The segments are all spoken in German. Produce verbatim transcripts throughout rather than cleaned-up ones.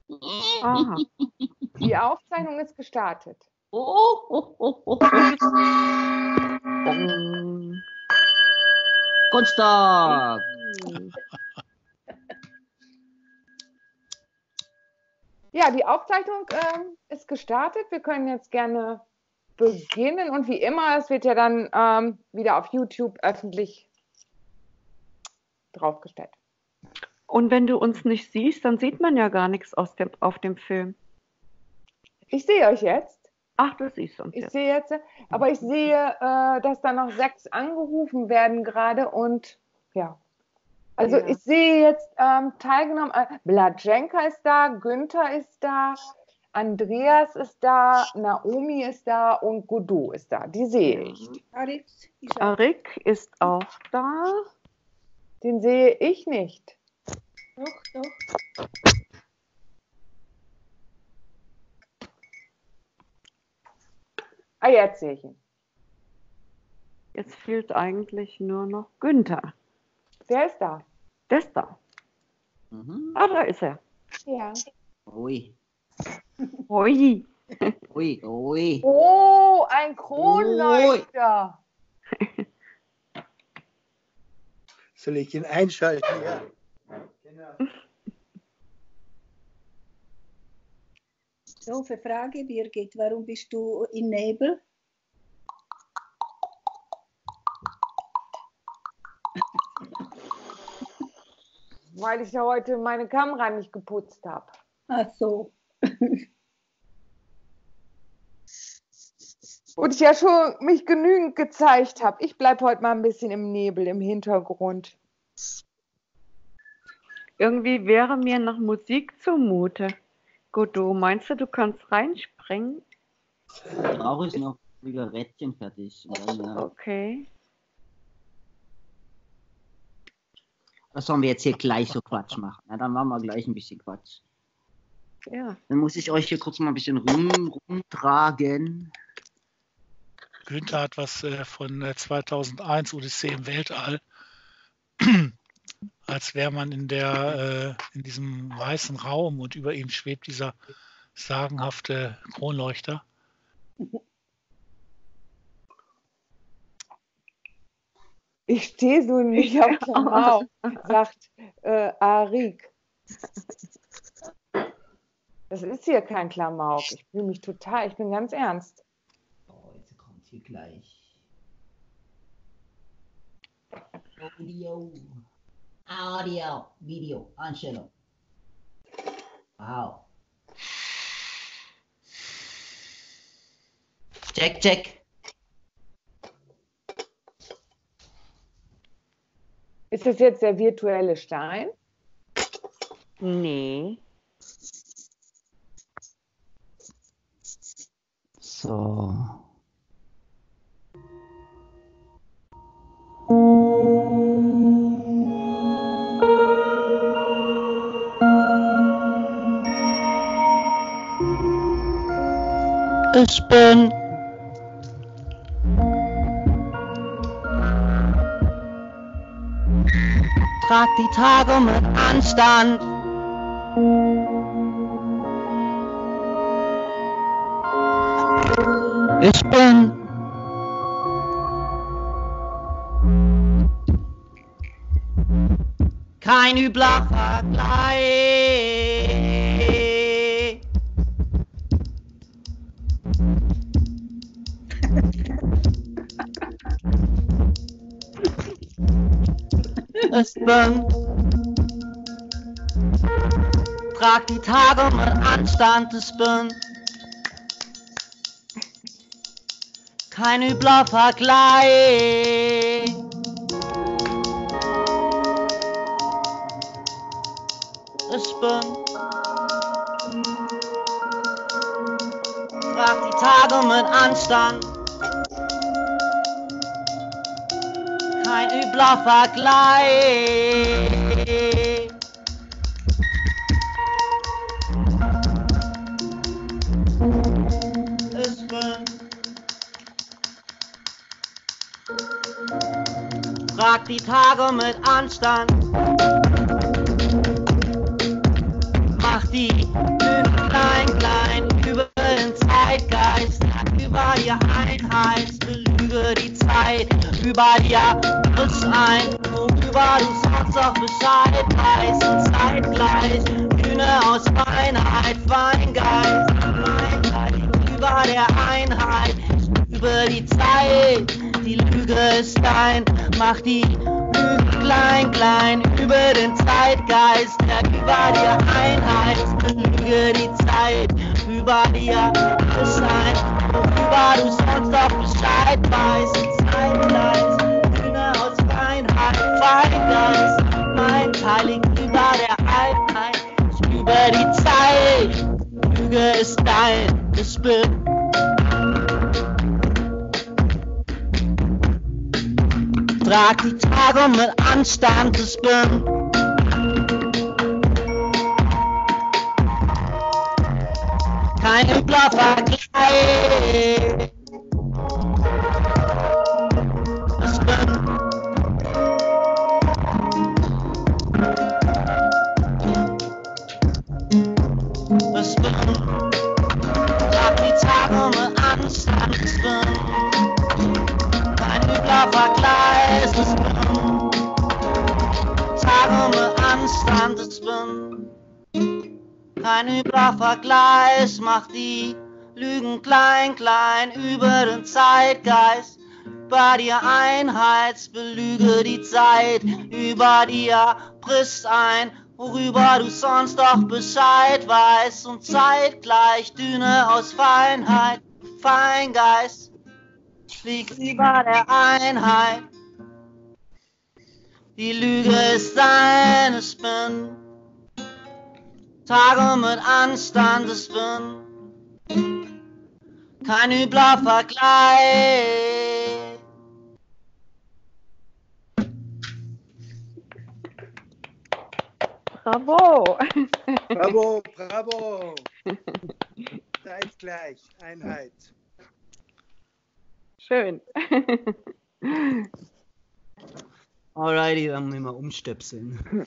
Aha. Die Aufzeichnung ist gestartet. Oh, oh, oh, oh. Um, Kunststock. Ja, die Aufzeichnung ähm, ist gestartet. Wir können jetzt gerne beginnen. Und wie immer, es wird ja dann ähm, wieder auf YouTube öffentlich draufgestellt. Und wenn du uns nicht siehst, dann sieht man ja gar nichts aus dem, auf dem Film. Ich sehe euch jetzt. Ach, du siehst uns Ich jetzt. sehe jetzt, aber ich sehe, äh, dass da noch sechs angerufen werden gerade und ja. Also Ja. ich sehe jetzt ähm, teilgenommen, äh, Blatschenka ist da, Günther ist da, Andreas ist da, Naomi ist da und Godot ist da. Die sehe ich. Arik ist auch. Arik ist auch da. Den sehe ich nicht. Doch, doch. Ah, jetzt sehe ich ihn. Jetzt fehlt eigentlich nur noch Günther. Wer ist da? Der ist da. Mhm. Ah, da ist er. Ja. Ui, Hui. ui, ui. Oh, ein Kronleuchter. Soll ich ihn einschalten? Ja. Genau. Doofe Frage, Birgit. Warum bist du in Nebel? Weil ich ja heute meine Kamera nicht geputzt habe. Ach so. Und ich ja schon mich genügend gezeigt habe. Ich bleibe heute mal ein bisschen im Nebel, im Hintergrund. Irgendwie wäre mir nach Musik zumute. Godot, meinst du, du kannst reinspringen? Brauche ich noch Zigarettchen fertig. Und dann, ja. Okay. Was sollen wir jetzt hier gleich so Quatsch machen? Na, dann machen wir gleich ein bisschen Quatsch. Ja. Dann muss ich euch hier kurz mal ein bisschen rum, rumtragen. Günther hat was äh, von äh, zweitausendeins, Odyssee im Weltall. Als wäre man in, der, äh, in diesem weißen Raum und über ihm schwebt dieser sagenhafte Kronleuchter. Ich stehe so nicht auf Klamauk, sagt äh, Arik. Das ist hier kein Klamauk. Ich fühle mich total, ich bin ganz ernst. Oh, jetzt kommt hier gleich. Audio. Audio. Video. Einstellung. Wow. Check, check. Ist das jetzt der virtuelle Stein? Nee. So. Ich bin trag die Tage mit Anstand. Ich bin kein übler Vergleich. Ich bin trag die Tage mit Anstand. Ich bin kein übler Vergleich. Ich bin trag die Tage mit Anstand. Kein übler Vergleich. Ich bin trag die Tage mit Anstand. Mach die klein, klein, über den Zeitgeist, über die Einheit, belüge die Zeit, über dir frisch ein, worüber du sonst auch Bescheid weißt, und zeitgleich, Bühne aus Feinheit, Feingeist, Feinheit, über der Einheit, über die Zeit, die Lüge ist dein, mach die Lüge klein, klein, über den Zeitgeist, der über dir Einheit, belüge die Zeit, über dir ist ein, worüber du sonst auch Bescheid weißt, und zeitgleich, Bühne aus Feinheit, Feingeist, mein Teil liegt über der Einheit, über die Zeit, Lüge ist dein, ich bin. Trag die Tage mit Anstand, ich bin. Kein übler Vergleich. Ich bin. Ich bin. Trag die Tage mit Anstand, ich bin. Kein übler Vergleich, ich bin. Tage mit Anstand, ich bin. Kein übler Vergleich, mach die Lügen klein, klein, über den Zeitgeist. Bei dir Einheit, belüge die Zeit, über dir brichst ein, worüber du sonst doch Bescheid weißt, und zeitgleich Düne aus Feinheit, Feingeist. Flieg über der Einheit, die Lüge ist dein, ich bin. Tage mit Anstand, ich bin. Kein übler Vergleich. Bravo! Bravo, bravo! Zeitgleich, Einheit. Schön. Alrighty, dann müssen wir umstöpseln.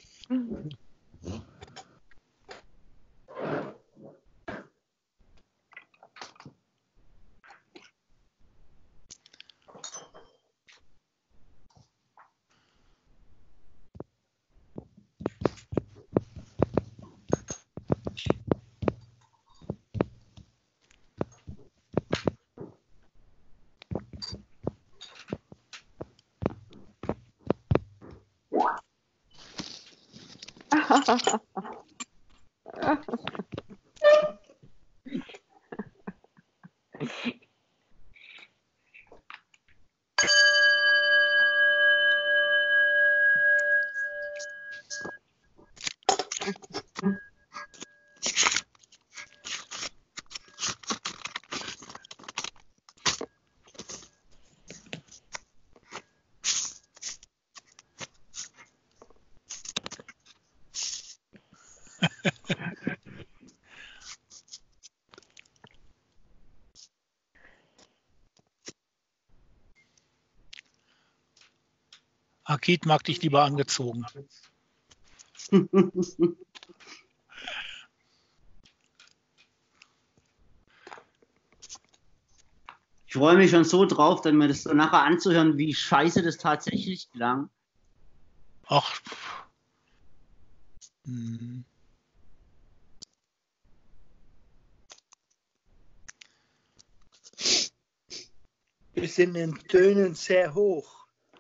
Akit mag dich lieber angezogen. Ich freue mich schon so drauf, dann mir das so nachher anzuhören, wie scheiße das tatsächlich klang. Ach. Hm. Wir sind in Tönen sehr hoch.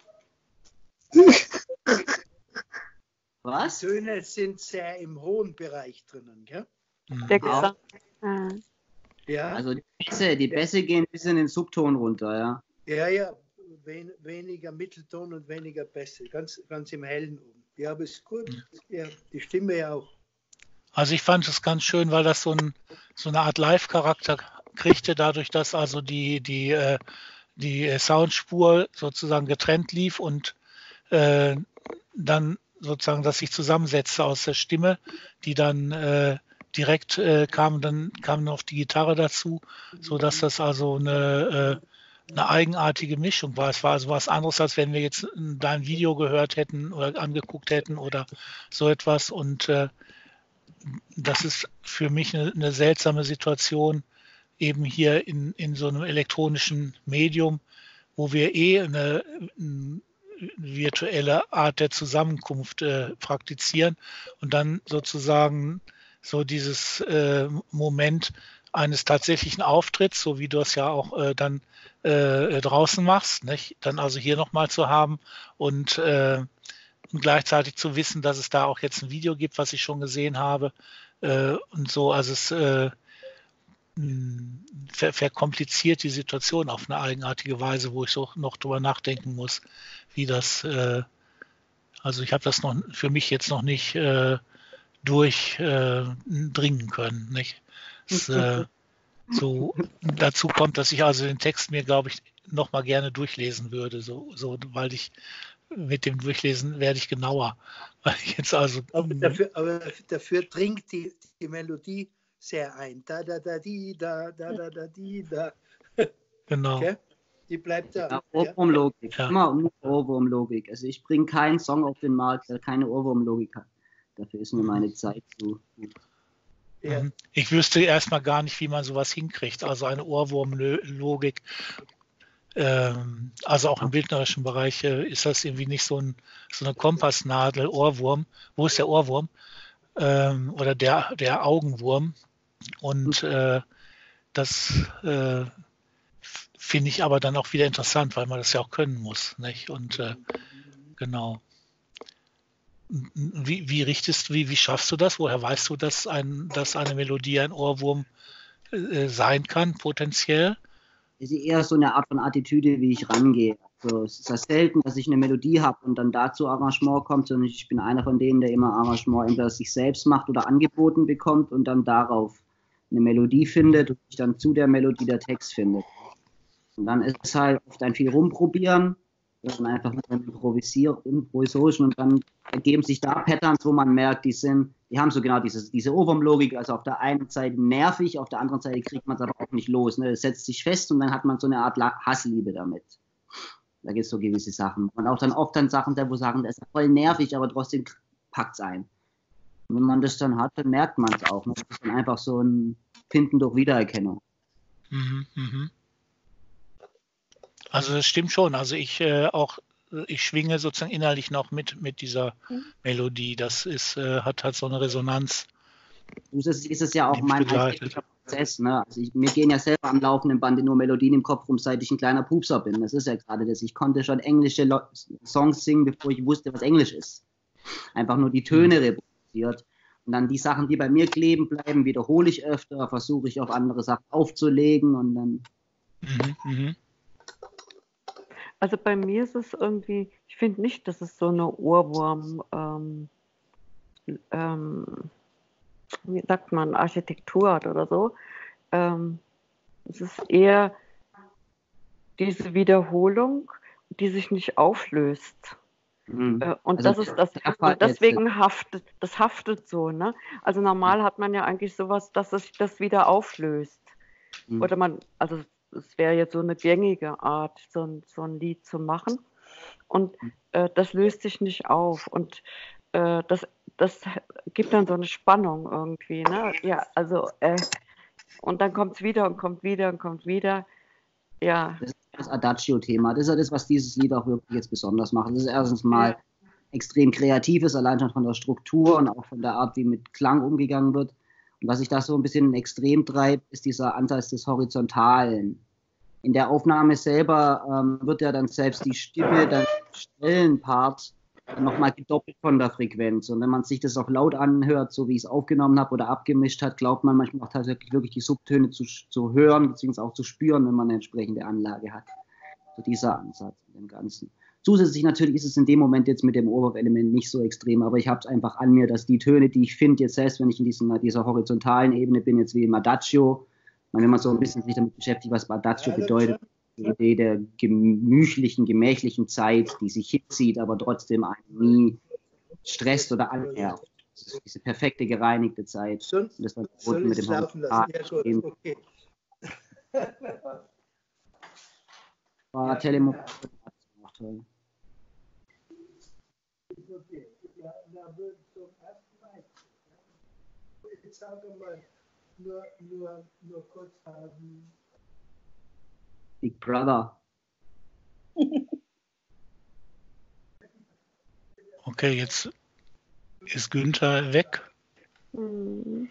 Was? Die Töne sind sehr im hohen Bereich drinnen, gell? Der Ja. Gesang. Ah. Ja, Also die Bässe, die Bässe gehen bis in den Subton runter, ja. ja, ja. Wen, weniger Mittelton und weniger Bässe, ganz, ganz im Hellen oben. Ja, aber ist gut. Ja, die Stimme ja auch. Also ich fand es ganz schön, weil das so, ein, so eine Art Live-Charakter kriegte, dadurch, dass also die, die, äh, die Soundspur sozusagen getrennt lief und äh, dann sozusagen das sich zusammensetzte aus der Stimme, die dann äh, direkt äh, kam, dann kam noch die Gitarre dazu, so dass das also eine, äh, eine eigenartige Mischung war. Es war also was anderes, als wenn wir jetzt dein Video gehört hätten oder angeguckt hätten oder so etwas. Und äh, das ist für mich eine, eine seltsame Situation, eben hier in, in so einem elektronischen Medium, wo wir eh eine, eine virtuelle Art der Zusammenkunft äh, praktizieren und dann sozusagen so dieses äh, Moment eines tatsächlichen Auftritts, so wie du es ja auch äh, dann äh, draußen machst, nicht? Dann also hier nochmal zu haben und, äh, und gleichzeitig zu wissen, dass es da auch jetzt ein Video gibt, was ich schon gesehen habe äh, und so, also es äh, ver verkompliziert die Situation auf eine eigenartige Weise, wo ich so noch drüber nachdenken muss, wie das, äh, also ich habe das noch für mich jetzt noch nicht äh, durchdringen äh, können, nicht? Es, äh, so dazu kommt, dass ich also den Text mir, glaube ich, noch mal gerne durchlesen würde, so, so, weil ich mit dem Durchlesen werde ich genauer. Weil ich jetzt also, aber, dafür, aber dafür dringt die, die Melodie sehr ein. Da, da, da, die, da, da, da, da, die, da. Genau. Okay? Die bleibt da. Ja, Ohrwurmlogik. Ja. Immer um Ohrwurmlogik. Also ich bringe keinen Song auf den Markt, der keine Ohrwurmlogik hat. Dafür ist mir meine Zeit zu gut. Ja. Ich wüsste erstmal gar nicht, wie man sowas hinkriegt. Also eine Ohrwurmlogik. Ähm, also auch im bildnerischen Bereich äh, ist das irgendwie nicht so, ein, so eine Kompassnadel, Ohrwurm. Wo ist der Ohrwurm? Ähm, oder der, der Augenwurm. Und äh, das äh, finde ich aber dann auch wieder interessant, weil man das ja auch können muss. Nicht? Und äh, genau. Wie, wie richtest wie, wie schaffst du das? Woher weißt du, dass, ein, dass eine Melodie ein Ohrwurm äh, sein kann, potenziell? Es ist eher so eine Art von Attitüde, wie ich rangehe. Also es ist ja selten, dass ich eine Melodie habe und dann dazu Arrangement kommt, sondern ich bin einer von denen, der immer Arrangement entweder sich selbst macht oder angeboten bekommt und dann darauf eine Melodie findet und sich dann zu der Melodie der Text findet. Und dann ist es halt oft ein viel rumprobieren, dann einfach mit einem Improvisation und dann ergeben sich da Patterns, wo man merkt, die sind, die haben so genau dieses, diese Ohrwurmlogik, also auf der einen Seite nervig, auf der anderen Seite kriegt man es aber auch nicht los. Ne? Es setzt sich fest und dann hat man so eine Art Hassliebe damit. Da gibt es so gewisse Sachen. Und auch dann oft dann Sachen, wo sagen, das ist voll nervig, aber trotzdem packt es ein. Und wenn man das dann hat, dann merkt man es auch. Ne? Das ist dann einfach so ein Finden durch Wiedererkennung. Mhm, mhm. Also das stimmt schon. Also ich äh, auch, ich schwinge sozusagen innerlich noch mit mit dieser mhm. Melodie. Das ist, äh, hat halt so eine Resonanz. Das ist es ja auch mein eigentlicher Prozess. Ne? Also ich, mir gehen ja selber am laufenden Band nur Melodien im Kopf rum, seit ich ein kleiner Pupser bin. Das ist ja gerade das. Ich konnte schon englische Lo Songs singen, bevor ich wusste, was Englisch ist. Einfach nur die Töne mhm. reproduziert. Und dann die Sachen, die bei mir kleben bleiben, wiederhole ich öfter, versuche ich auf andere Sachen aufzulegen und dann. Mhm, mh. Also bei mir ist es irgendwie, ich finde nicht, dass es so eine Ohrwurm, ähm, ähm, wie sagt man, Architektur hat oder so. Ähm, es ist eher diese Wiederholung, die sich nicht auflöst. Mhm. Äh, und also das ist das, und deswegen haftet, das haftet so, ne? Also normal hat man ja eigentlich sowas, dass sich das wieder auflöst. Mhm. Oder man, also es wäre jetzt so eine gängige Art, so ein, so ein Lied zu machen. Und äh, das löst sich nicht auf. Und äh, das, das gibt dann so eine Spannung irgendwie. Ne? Ja, also, äh, und dann kommt es wieder und kommt wieder und kommt wieder. Ja. Das ist das Adagio-Thema. Das ist ja das, was dieses Lied auch wirklich jetzt besonders macht. Das ist erstens mal extrem kreatives, allein schon von der Struktur und auch von der Art, wie mit Klang umgegangen wird. Und was sich da so ein bisschen extrem treibt, ist dieser Ansatz des Horizontalen. In der Aufnahme selber ähm, wird ja dann selbst die Stimme, der Stellenpart, nochmal gedoppelt von der Frequenz. Und wenn man sich das auch laut anhört, so wie ich es aufgenommen habe oder abgemischt hat, glaubt man manchmal auch tatsächlich wirklich die Subtöne zu, zu hören, beziehungsweise auch zu spüren, wenn man eine entsprechende Anlage hat. So dieser Ansatz in dem Ganzen. Zusätzlich natürlich ist es in dem Moment jetzt mit dem Oberwurf-Element nicht so extrem, aber ich habe es einfach an mir, dass die Töne, die ich finde, jetzt selbst wenn ich in diesen, dieser horizontalen Ebene bin, jetzt wie im Adagio, wenn man so ein bisschen sich damit beschäftigt, was Adagio bedeutet, die Idee der gemütlichen, gemächlichen Zeit, die sich hinzieht, aber trotzdem einen nie stresst oder annervt. Das ist diese perfekte, gereinigte Zeit. Soll, und das soll mit dem laufen lassen? Ja, gut, okay. War ja, Telemotion. Toll. Ich sage mal, nur, nur, nur kurz haben. Big Brother. Okay, jetzt ist Günther weg. Hm.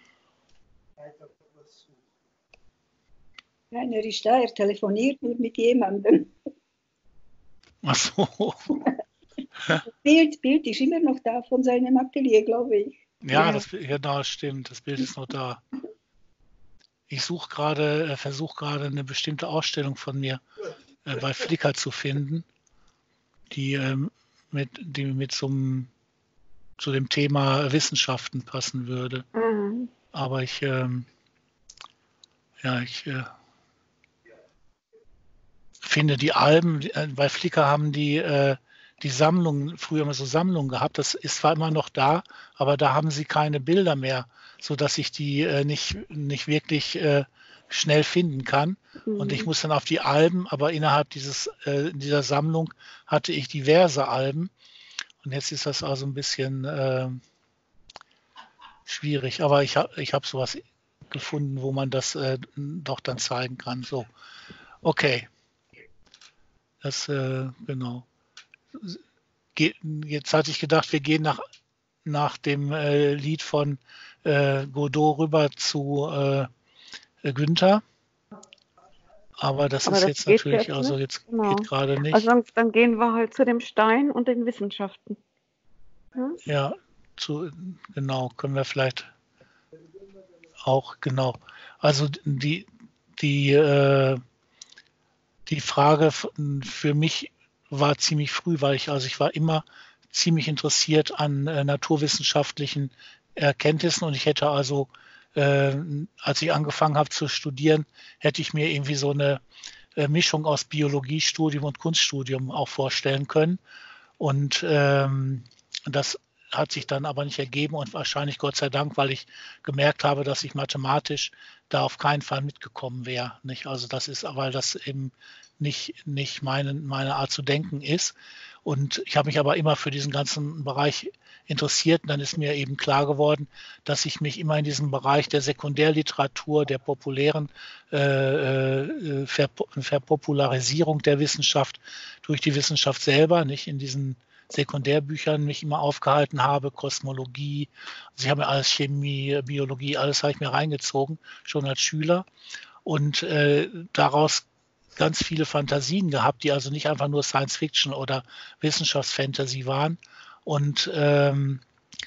Nein, er ist da, er telefoniert nur mit jemandem. Ach so. Das Bild, Bild ist immer noch da von seinem Atelier, glaube ich. Ja, Ja. das, genau, stimmt. Das Bild ist noch da. Ich suche gerade, äh, versuche gerade eine bestimmte Ausstellung von mir äh, bei Flickr zu finden, die ähm, mit, die mit zum, zu dem Thema Wissenschaften passen würde. Mhm. Aber ich, ähm, ja, ich äh, finde die Alben, äh, bei Flickr haben die äh, die Sammlungen, früher immer so Sammlungen gehabt, das ist zwar immer noch da, aber da haben sie keine Bilder mehr, sodass ich die äh, nicht, nicht wirklich äh, schnell finden kann. Mhm. Und ich muss dann auf die Alben, aber innerhalb dieses, äh, dieser Sammlung hatte ich diverse Alben. Und jetzt ist das also ein bisschen äh, schwierig. Aber ich habe ich hab sowas gefunden, wo man das äh, doch dann zeigen kann. So, okay. Das, äh, genau. Ge- Jetzt hatte ich gedacht, wir gehen nach, nach dem äh, Lied von äh, Godot rüber zu äh, Günther. Aber das Aber ist das jetzt geht natürlich, jetzt also nicht. jetzt Genau. geht gerade nicht. Also dann, dann gehen wir halt zu dem Stein und den Wissenschaften. Hm? Ja, zu, genau, können wir vielleicht auch, genau. Also die, die, äh, die Frage f- für mich war ziemlich früh, weil ich, also ich war immer ziemlich interessiert an äh, naturwissenschaftlichen Erkenntnissen und ich hätte also, äh, als ich angefangen habe zu studieren, hätte ich mir irgendwie so eine äh, Mischung aus Biologiestudium und Kunststudium auch vorstellen können. Und ähm, das hat sich dann aber nicht ergeben und wahrscheinlich Gott sei Dank, weil ich gemerkt habe, dass ich mathematisch da auf keinen Fall mitgekommen wäre. Nicht? Also das ist, weil das eben nicht, nicht meine, meine Art zu denken ist. Und ich habe mich aber immer für diesen ganzen Bereich interessiert. Und dann ist mir eben klar geworden, dass ich mich immer in diesem Bereich der Sekundärliteratur, der populären äh, äh, Verpo Verpopularisierung der Wissenschaft durch die Wissenschaft selber, nicht in diesen Sekundärbüchern mich immer aufgehalten habe, Kosmologie, also ich habe mir alles Chemie, Biologie, alles habe ich mir reingezogen, schon als Schüler und äh, daraus ganz viele Fantasien gehabt, die also nicht einfach nur Science Fiction oder Wissenschaftsfantasy waren und ähm,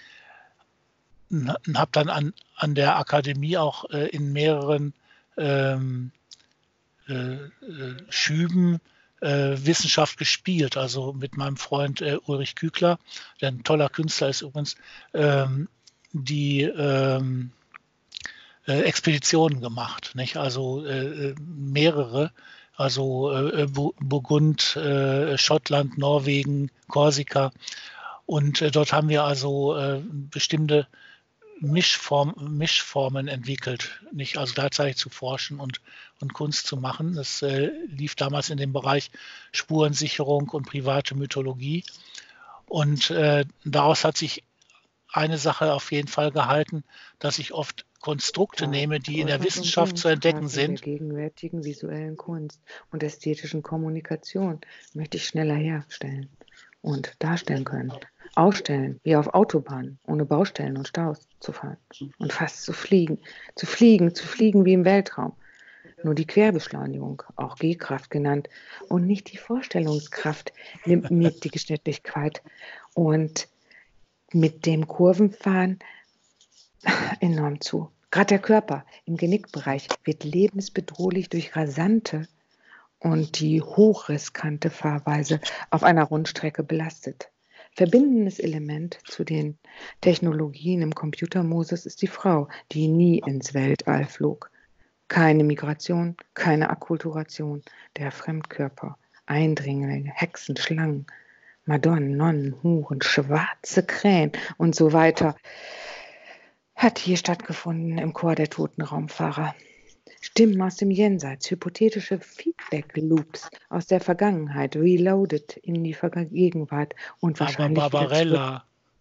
habe dann an, an der Akademie auch äh, in mehreren ähm, äh, äh, Schüben äh, Wissenschaft gespielt, also mit meinem Freund äh, Ulrich Kügler, der ein toller Künstler ist übrigens, ähm, die ähm, äh, Expeditionen gemacht, nicht? Also äh, mehrere, also äh, Burgund, äh, Schottland, Norwegen, Korsika und äh, dort haben wir also äh, bestimmte Mischform, Mischformen entwickelt, nicht also gleichzeitig zu forschen und, und Kunst zu machen. Das äh, lief damals in dem Bereich Spurensicherung und private Mythologie. Und äh, daraus hat sich eine Sache auf jeden Fall gehalten, dass ich oft Konstrukte nehme, die in der Wissenschaft zu entdecken sind. Der gegenwärtigen visuellen Kunst und ästhetischen Kommunikation möchte ich schneller herstellen und darstellen können. Ausstellen, wie auf Autobahnen, ohne Baustellen und Staus zu fahren und fast zu fliegen, zu fliegen, zu fliegen wie im Weltraum. Nur die Querbeschleunigung, auch G-Kraft genannt, und nicht die Vorstellungskraft nimmt mir die Geschwindigkeit. Und mit dem Kurvenfahren enorm zu. Gerade der Körper im Genickbereich wird lebensbedrohlich durch rasante und die hochriskante Fahrweise auf einer Rundstrecke belastet. Verbindendes Element zu den Technologien im Computermodus ist die Frau, die nie ins Weltall flog. Keine Migration, keine Akkulturation, der Fremdkörper, Eindringlinge, Hexen, Schlangen, Madonnen, Nonnen, Huren, schwarze Krähen und so weiter hat hier stattgefunden im Chor der toten Raumfahrer. Stimmen aus dem Jenseits, hypothetische Feedback-Loops aus der Vergangenheit, reloaded in die Gegenwart und wahrscheinlich Aber Barbarella,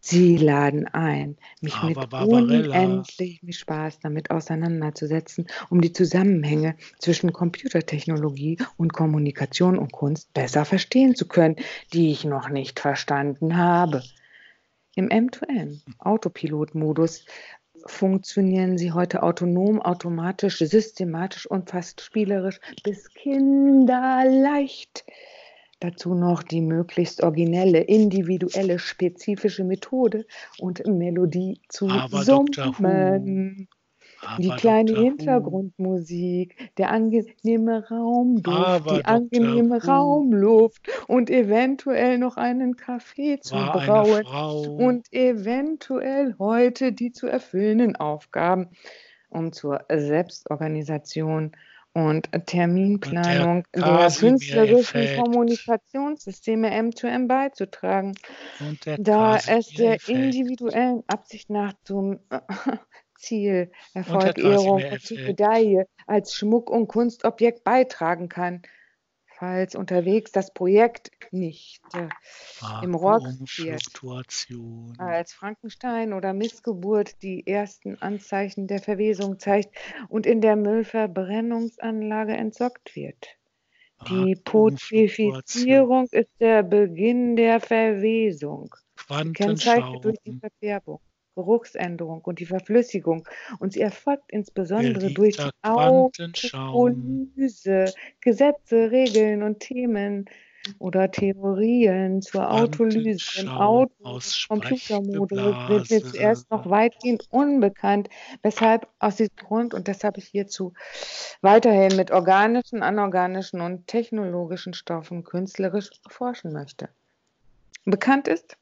Sie laden ein, mich Aber mit Barbarella, unendlichem Spaß damit auseinanderzusetzen, um die Zusammenhänge zwischen Computertechnologie und Kommunikation und Kunst besser verstehen zu können, die ich noch nicht verstanden habe. Im M zwei M, Autopilot-Modus, funktionieren sie heute autonom, automatisch, systematisch und fast spielerisch bis kinderleicht. Dazu noch die möglichst originelle, individuelle, spezifische Methode und Melodie zu aber Doktor Who, summen. Die aber kleine Doktor Who, Hintergrundmusik, der angenehme Raumduft, aber die Doktor angenehme Who Raumluft und eventuell noch einen Kaffee zu war eine brauen Frau und eventuell heute die zu erfüllenden Aufgaben, um zur Selbstorganisation und und der Terminplanung der künstlerischen Casimir-Effekt Kommunikationssysteme M zwei M beizutragen, und der da es der Casimir-Effekt individuellen Absicht nach zum Ziel, und der Erfolg, Ehrung und die Casimir-Effekt. Medaille als Schmuck- und Kunstobjekt beitragen kann, falls unterwegs das Projekt nicht äh, im Rock wird. Vakuumfluktuation. Als Frankenstein oder Missgeburt die ersten Anzeichen der Verwesung zeigt und in der Müllverbrennungsanlage entsorgt wird. Die Vakuumfluktuation. Putrefizierung ist der Beginn der Verwesung, gekennzeichnet durch die Quantenschauben. Verfärbung, Geruchsänderung und die Verflüssigung. Und sie erfolgt insbesondere durch die Beliebter Quantenschaum. Autolyse, Gesetze, Regeln und Themen oder Theorien zur Autolyse im Quantenschaum aus Auto-Computermodus sind mir zuerst noch Sprechgeblase. weitgehend unbekannt, weshalb aus diesem Grund und deshalb ich hierzu weiterhin mit organischen, anorganischen und technologischen Stoffen künstlerisch forschen möchte. Bekannt ist,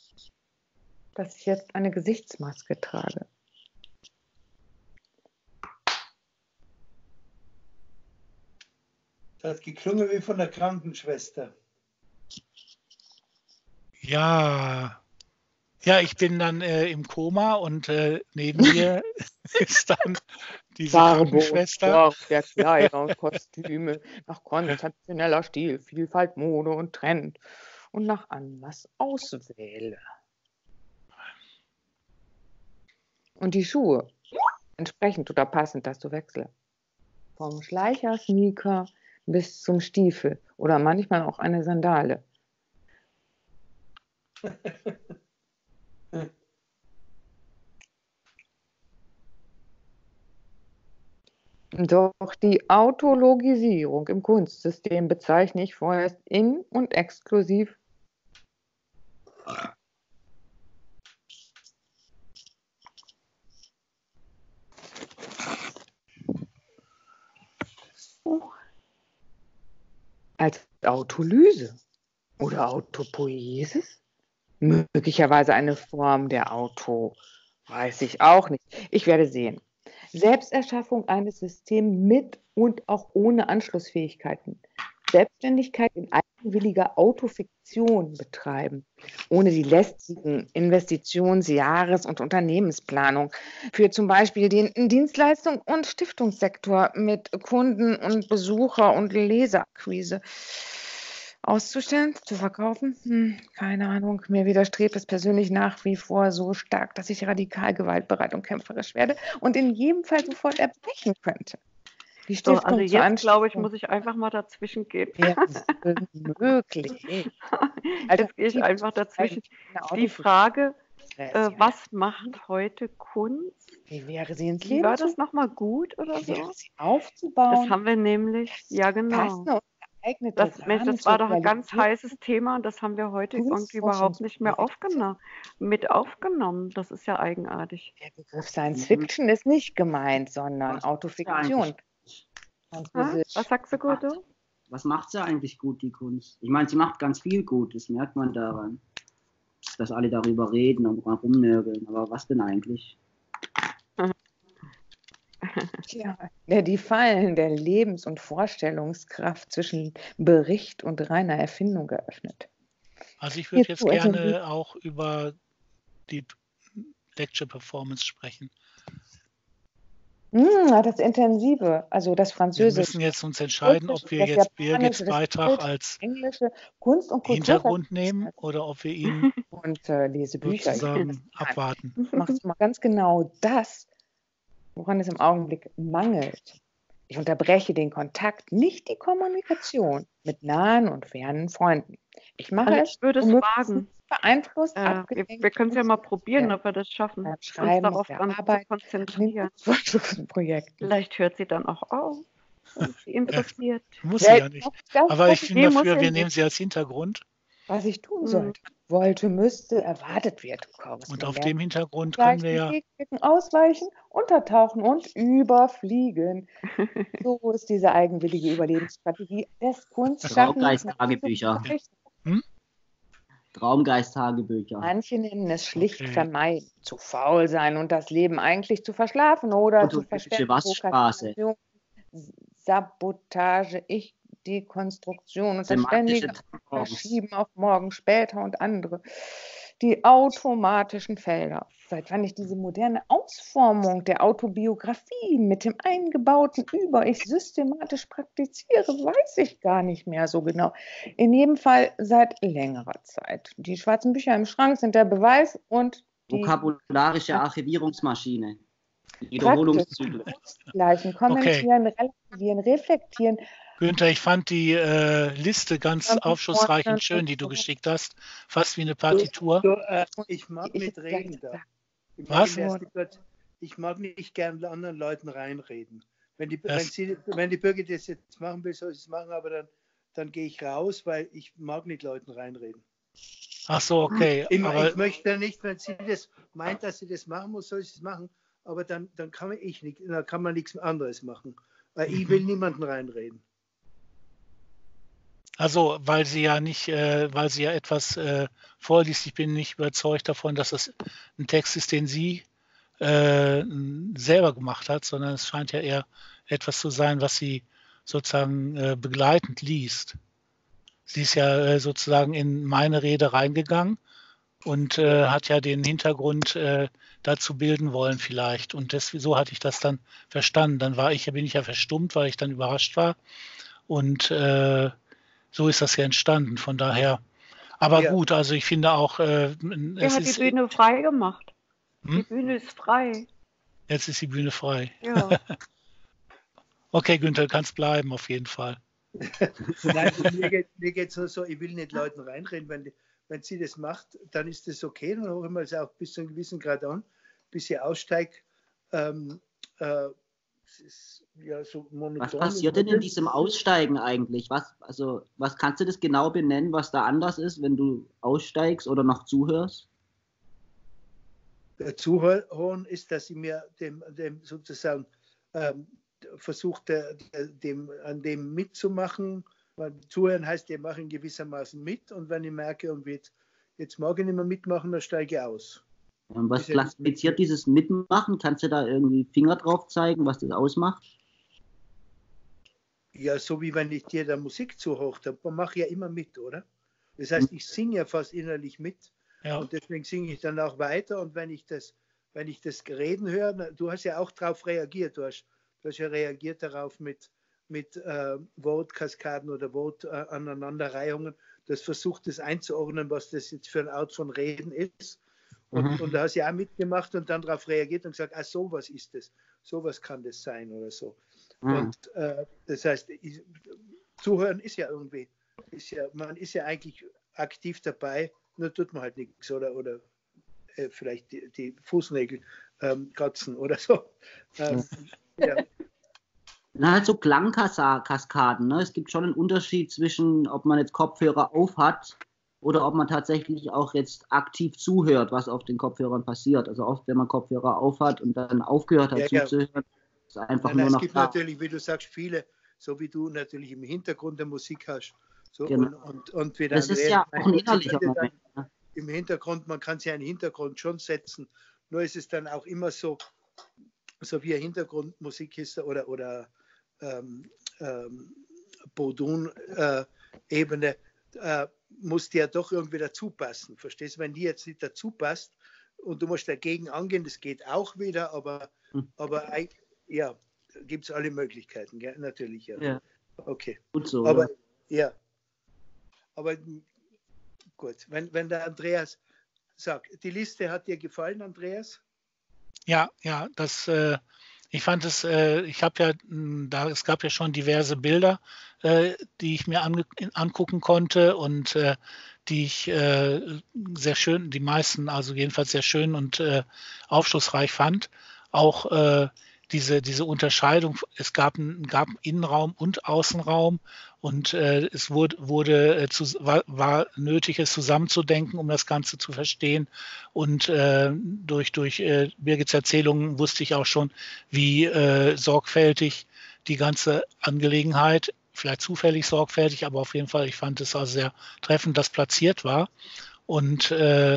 dass ich jetzt eine Gesichtsmaske trage. Das hat geklungen wie von der Krankenschwester. Ja, ja, ich bin dann äh, im Koma und äh, neben mir ist dann diese Farbe und Krankenschwester. Form der Kleider und Kostüme, nach konzeptioneller Stil, Vielfalt, Mode und Trend und nach Anlass auswähle. Und die Schuhe entsprechend oder passend, dass du wechsle. Vom Schleicher, Sneaker bis zum Stiefel oder manchmal auch eine Sandale. Doch die Autologisierung im Kunstsystem bezeichne ich vorerst in- und exklusiv als Autolyse oder Autopoiesis. Möglicherweise eine Form der Auto, weiß ich auch nicht. Ich werde sehen. Selbsterschaffung eines Systems mit und auch ohne Anschlussfähigkeiten. Selbstständigkeit in eigenwilliger Autofiktion betreiben, ohne die lästigen Investitions-, Jahres- und Unternehmensplanung für zum Beispiel den Dienstleistung- und Stiftungssektor mit Kunden- und Besucher- und Leserakquise auszustellen, zu verkaufen? Hm, keine Ahnung. Mir widerstrebt es persönlich nach wie vor so stark, dass ich radikal gewaltbereit und kämpferisch werde und in jedem Fall sofort erbrechen könnte. Die So, Stiftung also zur jetzt glaube ich, Anstiftung muss ich einfach mal dazwischen gehen. wäre möglich. Jetzt gehe ich einfach dazwischen. Die Frage, äh, was macht heute Kunst? Wie wäre sie ins Wie Leben war zu das nochmal gut oder Wie wäre so? sie aufzubauen? Das haben wir nämlich, ja genau. Passende und geeignete Das, Mensch, Rahmen das war zur doch ein ganz Realisierung heißes Thema und das haben wir heute irgendwie überhaupt nicht mehr Kunstforschungsprojekte. aufgenommen, mit aufgenommen. Das ist ja eigenartig. Der Begriff Science Fiction ist nicht gemeint, sondern Was macht's ja Autofiktion. eigentlich? Ha? Was sagst du, Was macht, Goto? was macht sie eigentlich gut, die Kunst? Ich meine, sie macht ganz viel gut, das merkt man daran, dass alle darüber reden und mal rumnörgeln. Aber was denn eigentlich? Tja, der die Fallen der Lebens- und Vorstellungskraft zwischen Bericht und reiner Erfindung geöffnet. Also ich würde jetzt Hierzu intensiv- gerne auch über die Lecture Performance sprechen. Hm, das Intensive, also das Wir Französische, müssen jetzt uns entscheiden, ob wir das jetzt Birgits Japanische, das Beitrag Deutsche, als Englische, Kunst und Kultur Hintergrund nehmen oder ob wir ihn und äh, lese Bücher. Ich kann das sozusagen nicht. abwarten. Machst du mal ganz genau das, woran es im Augenblick mangelt. Ich unterbreche den Kontakt, nicht die Kommunikation mit nahen und fernen Freunden. Ich mache Also es ich würde es womöglich wagen. beeinflusst, Äh, wir, abgelenkt. wir können es ja mal probieren, Ja. ob wir das schaffen, Beim uns Schreiben, auf darauf der dann zu Arbeit, an den konzentrieren. Kunstforschungsprojekten. Vielleicht hört sie dann auch auf, wenn sie interessiert. Muss sie Wer- ja nicht. das, Aber ich was, bin Nee, muss dafür, sie wir nicht. nehmen sie als Hintergrund was ich tun Hm. sollte, wollte, müsste, erwartet wird. und auf dem Hintergrund können Gleichen wir ja, Gegenblicken ausweichen, untertauchen und überfliegen. So ist diese eigenwillige Überlebensstrategie des Kunstschaffenden. Traumgeist-Tagebücher. hm? Traumgeist-Tagebücher. Manche nennen es schlicht Okay. vermeiden, zu faul sein und das Leben eigentlich zu verschlafen oder zu Automatische verstärken. Waschstraße. Prokrastination, Sabotage, Ich, Dekonstruktion und das Semantische ständige Trance. Verschieben auf morgen später und andere. Die automatischen Felder. Seit wann ich diese moderne Ausformung der Autobiografie mit dem eingebauten Über-Ich systematisch praktiziere, weiß ich gar nicht mehr so genau. In jedem Fall seit längerer Zeit. Die schwarzen Bücher im Schrank sind der Beweis und die Vokabularische Archivierungsmaschine. Wiederholungszyklen. gleichen kommentieren, relativieren, reflektieren. Günther, ich fand die äh, Liste ganz Ähm, aufschlussreich und- und schön, die du geschickt hast. Fast wie eine Partitur. Du, äh, ich mag Ich- nicht reden da. Ich Was? mag, in der Situa- ich mag nicht gern anderen Leuten reinreden. Wenn die, wenn, Das- sie, wenn die Birgit das jetzt machen will, soll sie es machen, aber dann, dann gehe ich raus, weil ich mag nicht Leuten reinreden. Ach so, okay. Ich, Aber ich möchte nicht, wenn sie das meint, dass sie das machen muss, soll sie es machen, aber dann, dann kann man ich nicht, dann kann man nichts anderes machen. Weil ich will niemanden reinreden. Also, weil sie ja nicht, äh, weil sie ja etwas äh, vorliest, ich bin nicht überzeugt davon, dass es ein Text ist, den sie äh, selber gemacht hat, sondern es scheint ja eher etwas zu sein, was sie sozusagen äh, begleitend liest. Sie ist ja äh, sozusagen in meine Rede reingegangen und äh, hat ja den Hintergrund äh, dazu bilden wollen vielleicht. Und das, so hatte ich das dann verstanden. Dann war ich, bin ich ja verstummt, weil ich dann überrascht war. Und äh, so ist das ja entstanden. Von daher. Aber Ja. gut, also ich finde auch, äh, Wer es hat die ist, Bühne frei gemacht? Hm? Die Bühne ist frei. jetzt ist die Bühne frei. Ja. Okay, Günther, du kannst bleiben auf jeden Fall. Nein, mir geht mir geht's nur so, ich will nicht Leuten reinreden. Wenn, die, wenn sie das macht, dann ist das okay. Dann hören wir es auch bis zu einem gewissen Grad an, bis sie aussteigt. Ähm, äh, es ist ja so monoton. Was passiert denn in diesem Aussteigen eigentlich? Was, also, was kannst du das genau benennen, was da anders ist, wenn du aussteigst oder noch zuhörst? Der Zuhören ist, dass ich mir dem, dem sozusagen ähm, versucht, der, der, dem, an dem mitzumachen. Weil Zuhören heißt, ich mache in gewissermaßen mit und wenn ich merke, und jetzt, jetzt mag ich nicht mehr mitmachen, dann steige ich aus. Und was Ist ja klassifiziert dieses Mitmachen? Kannst du da irgendwie Finger drauf zeigen, was das ausmacht? Ja, so wie wenn ich dir der Musik zuhöre, dann mache ich ja immer mit, oder? Das heißt, ich singe ja fast innerlich mit. Ja. Und deswegen singe ich dann auch weiter. Und wenn ich das, wenn ich das Reden höre, du hast ja auch darauf reagiert, du hast, du hast ja reagiert darauf mit, mit äh, Wortkaskaden oder Wortaneinanderreihungen. Du hast versucht, das einzuordnen, was das jetzt für eine Art von Reden ist. Und, Mhm. und da hast du ja auch mitgemacht und dann darauf reagiert und gesagt, ah, sowas ist das, sowas kann das sein oder so. Mhm. Und äh, das heißt, ich, Zuhören ist ja irgendwie, ist ja, man ist ja eigentlich aktiv dabei, nur tut man halt nichts oder, oder äh, vielleicht die, die Fußnägel ähm, kratzen oder so. Ähm, ja. Na, halt so Klangkaskaden. Ne? Es gibt schon einen Unterschied zwischen, ob man jetzt Kopfhörer auf hat oder ob man tatsächlich auch jetzt aktiv zuhört, was auf den Kopfhörern passiert. Also oft, wenn man Kopfhörer auf hat und dann aufgehört hat Ja, ja. zuzuhören, ist einfach Nein, nein, nur es noch gibt da. natürlich, wie du sagst, viele, so wie du natürlich im Hintergrund der Musik hast. So, Genau. und, und, und wie Das dann ist ja auch ein Gott, innerlicher wenn du dann Moment. Ne? im Hintergrund, man kann es ja in den Hintergrund schon setzen, nur ist es dann auch immer so, so wie eine Hintergrundmusik ist oder, oder ähm, ähm, Bodun-Ebene, äh, muss die ja doch irgendwie dazu passen. Verstehst du? Wenn die jetzt nicht dazu passt und du musst dagegen angehen, das geht auch wieder, aber, Hm. aber ja, gibt es alle Möglichkeiten, gell? Natürlich, ja. Ja. Okay. Gut so. Aber oder? ja, aber gut, wenn, wenn der Andreas sagt, die Liste hat dir gefallen, Andreas? Ja, ja, das, äh, ich fand es, äh, ich habe ja, mh, da, es gab ja schon diverse Bilder, äh, die ich mir ange angucken konnte und äh, die ich äh, sehr schön, die meisten also jedenfalls sehr schön und äh, aufschlussreich fand. Auch äh, diese, diese Unterscheidung, es gab einen, gab einen Innenraum und Außenraum und äh, es wurde, wurde äh, zu, war, war nötig, es zusammenzudenken, um das Ganze zu verstehen. Und äh, durch, durch äh, Birgits Erzählungen wusste ich auch schon, wie äh, sorgfältig die ganze Angelegenheit, vielleicht zufällig sorgfältig, aber auf jeden Fall, ich fand es also sehr treffend, das platziert war. Und äh,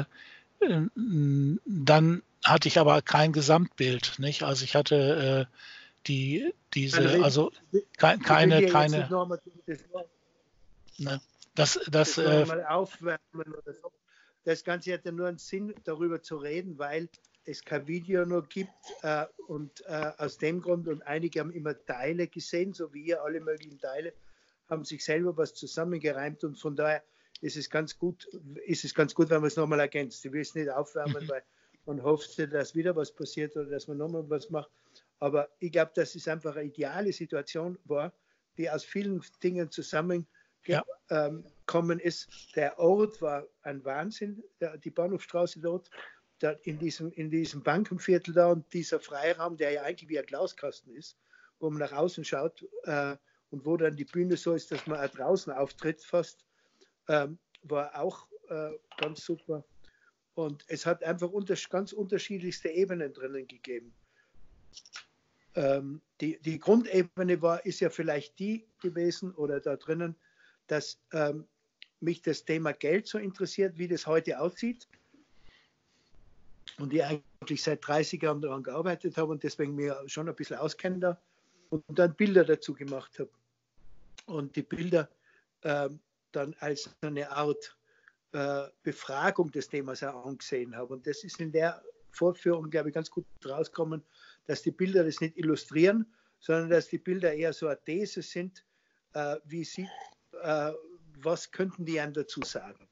dann hatte ich aber kein Gesamtbild, nicht? Also ich hatte äh, die diese, also ke keine, keine, Noch das, ne, das, das, das äh, noch mal aufwärmen oder so. Das Ganze hat ja nur einen Sinn, darüber zu reden, weil es kein Video nur gibt äh, und äh, aus dem Grund, und einige haben immer Teile gesehen, so wie ihr, alle möglichen Teile, haben sich selber was zusammengereimt und von daher ist es ganz gut, ist es ganz gut, wenn man es nochmal ergänzt. Ich will es nicht aufwärmen, mhm. weil man hofft, dass wieder was passiert oder dass man nochmal was macht. Aber ich glaube, dass es einfach eine ideale Situation war, die aus vielen Dingen zusammengekommen ja. ähm, ist. Der Ort war ein Wahnsinn, der, die Bahnhofstraße dort, der, in, diesem, in diesem Bankenviertel da und dieser Freiraum, der ja eigentlich wie ein Glaskasten ist, wo man nach außen schaut äh, und wo dann die Bühne so ist, dass man auch draußen auftritt fast, ähm, war auch äh, ganz super. Und es hat einfach unter, ganz unterschiedlichste Ebenen drinnen gegeben. Ähm, die, die Grundebene war, ist ja vielleicht die gewesen oder da drinnen, dass ähm, mich das Thema Geld so interessiert, wie das heute aussieht. Und ich eigentlich seit dreißig Jahren daran gearbeitet habe und deswegen mir schon ein bisschen auskenne da und dann Bilder dazu gemacht habe. Und die Bilder ähm, dann als eine Art äh, Befragung des Themas auch angesehen habe. Und das ist in der Vorführung, glaube ich, ganz gut rausgekommen, dass die Bilder das nicht illustrieren, sondern dass die Bilder eher so eine These sind, äh, wie sie, äh, was könnten die einem dazu sagen.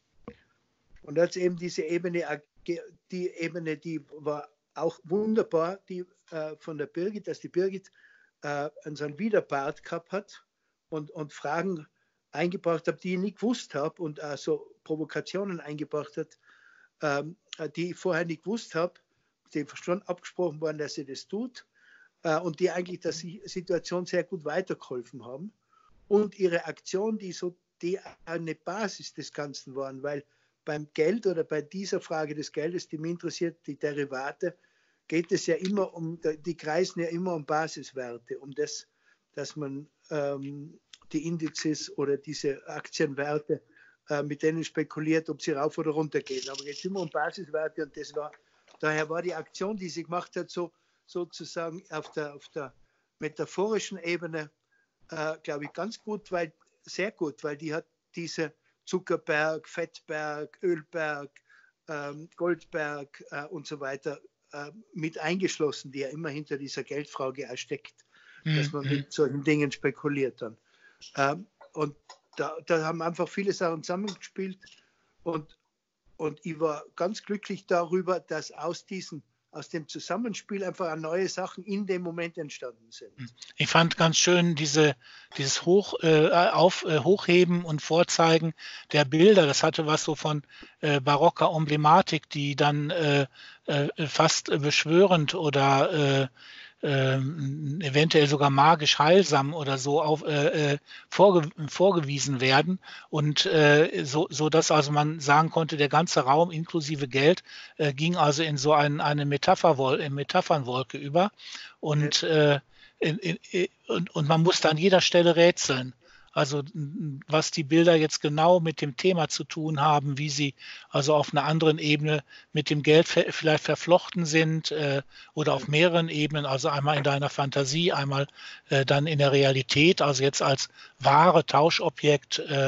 Und als eben diese Ebene, die Ebene, die war auch wunderbar, die äh, von der Birgit, dass die Birgit äh, so einen Widerpart gehabt hat und, und Fragen eingebracht habe, die ich nicht gewusst habe und äh, so Provokationen eingebracht hat, ähm, die ich vorher nicht gewusst habe, die schon abgesprochen waren, dass sie das tut äh, und die eigentlich der Situation sehr gut weitergeholfen haben. Und ihre Aktion, die so die eine Basis des Ganzen waren, weil beim Geld oder bei dieser Frage des Geldes, die mich interessiert, die Derivate, geht es ja immer um, die kreisen ja immer um Basiswerte, um das, dass man ähm, die Indizes oder diese Aktienwerte, äh, mit denen spekuliert, ob sie rauf oder runter gehen. Aber es geht immer um Basiswerte und das war, daher war die Aktion, die sie gemacht hat, so sozusagen auf der, auf der metaphorischen Ebene, äh, glaube ich, ganz gut, weil, sehr gut, weil die hat diese Zuckerberg, Fettberg, Ölberg, ähm, Goldberg äh, und so weiter äh, mit eingeschlossen, die ja immer hinter dieser Geldfrage auch steckt, mhm. dass man mit solchen Dingen spekuliert dann. Ähm, und da, da haben einfach viele Sachen zusammengespielt und, und ich war ganz glücklich darüber, dass aus diesem aus dem Zusammenspiel einfach neue Sachen in dem Moment entstanden sind. Ich fand ganz schön diese, dieses Hoch, äh, auf, äh, Hochheben und Vorzeigen der Bilder. Das hatte was so von äh, barocker Emblematik, die dann äh, äh, fast äh, beschwörend oder äh, äh, eventuell sogar magisch heilsam oder so auf, äh, vorge vorgewiesen werden und äh, so, so dass also man sagen konnte, der ganze Raum inklusive Geld äh, ging also in so ein, eine Metapherwol Metaphernwolke über und, äh, in, in, und, und man musste an jeder Stelle rätseln. Also was die Bilder jetzt genau mit dem Thema zu tun haben, wie sie also auf einer anderen Ebene mit dem Geld vielleicht verflochten sind äh, oder auf mehreren Ebenen, also einmal in deiner Fantasie, einmal äh, dann in der Realität, also jetzt als wahre Tauschobjekt äh,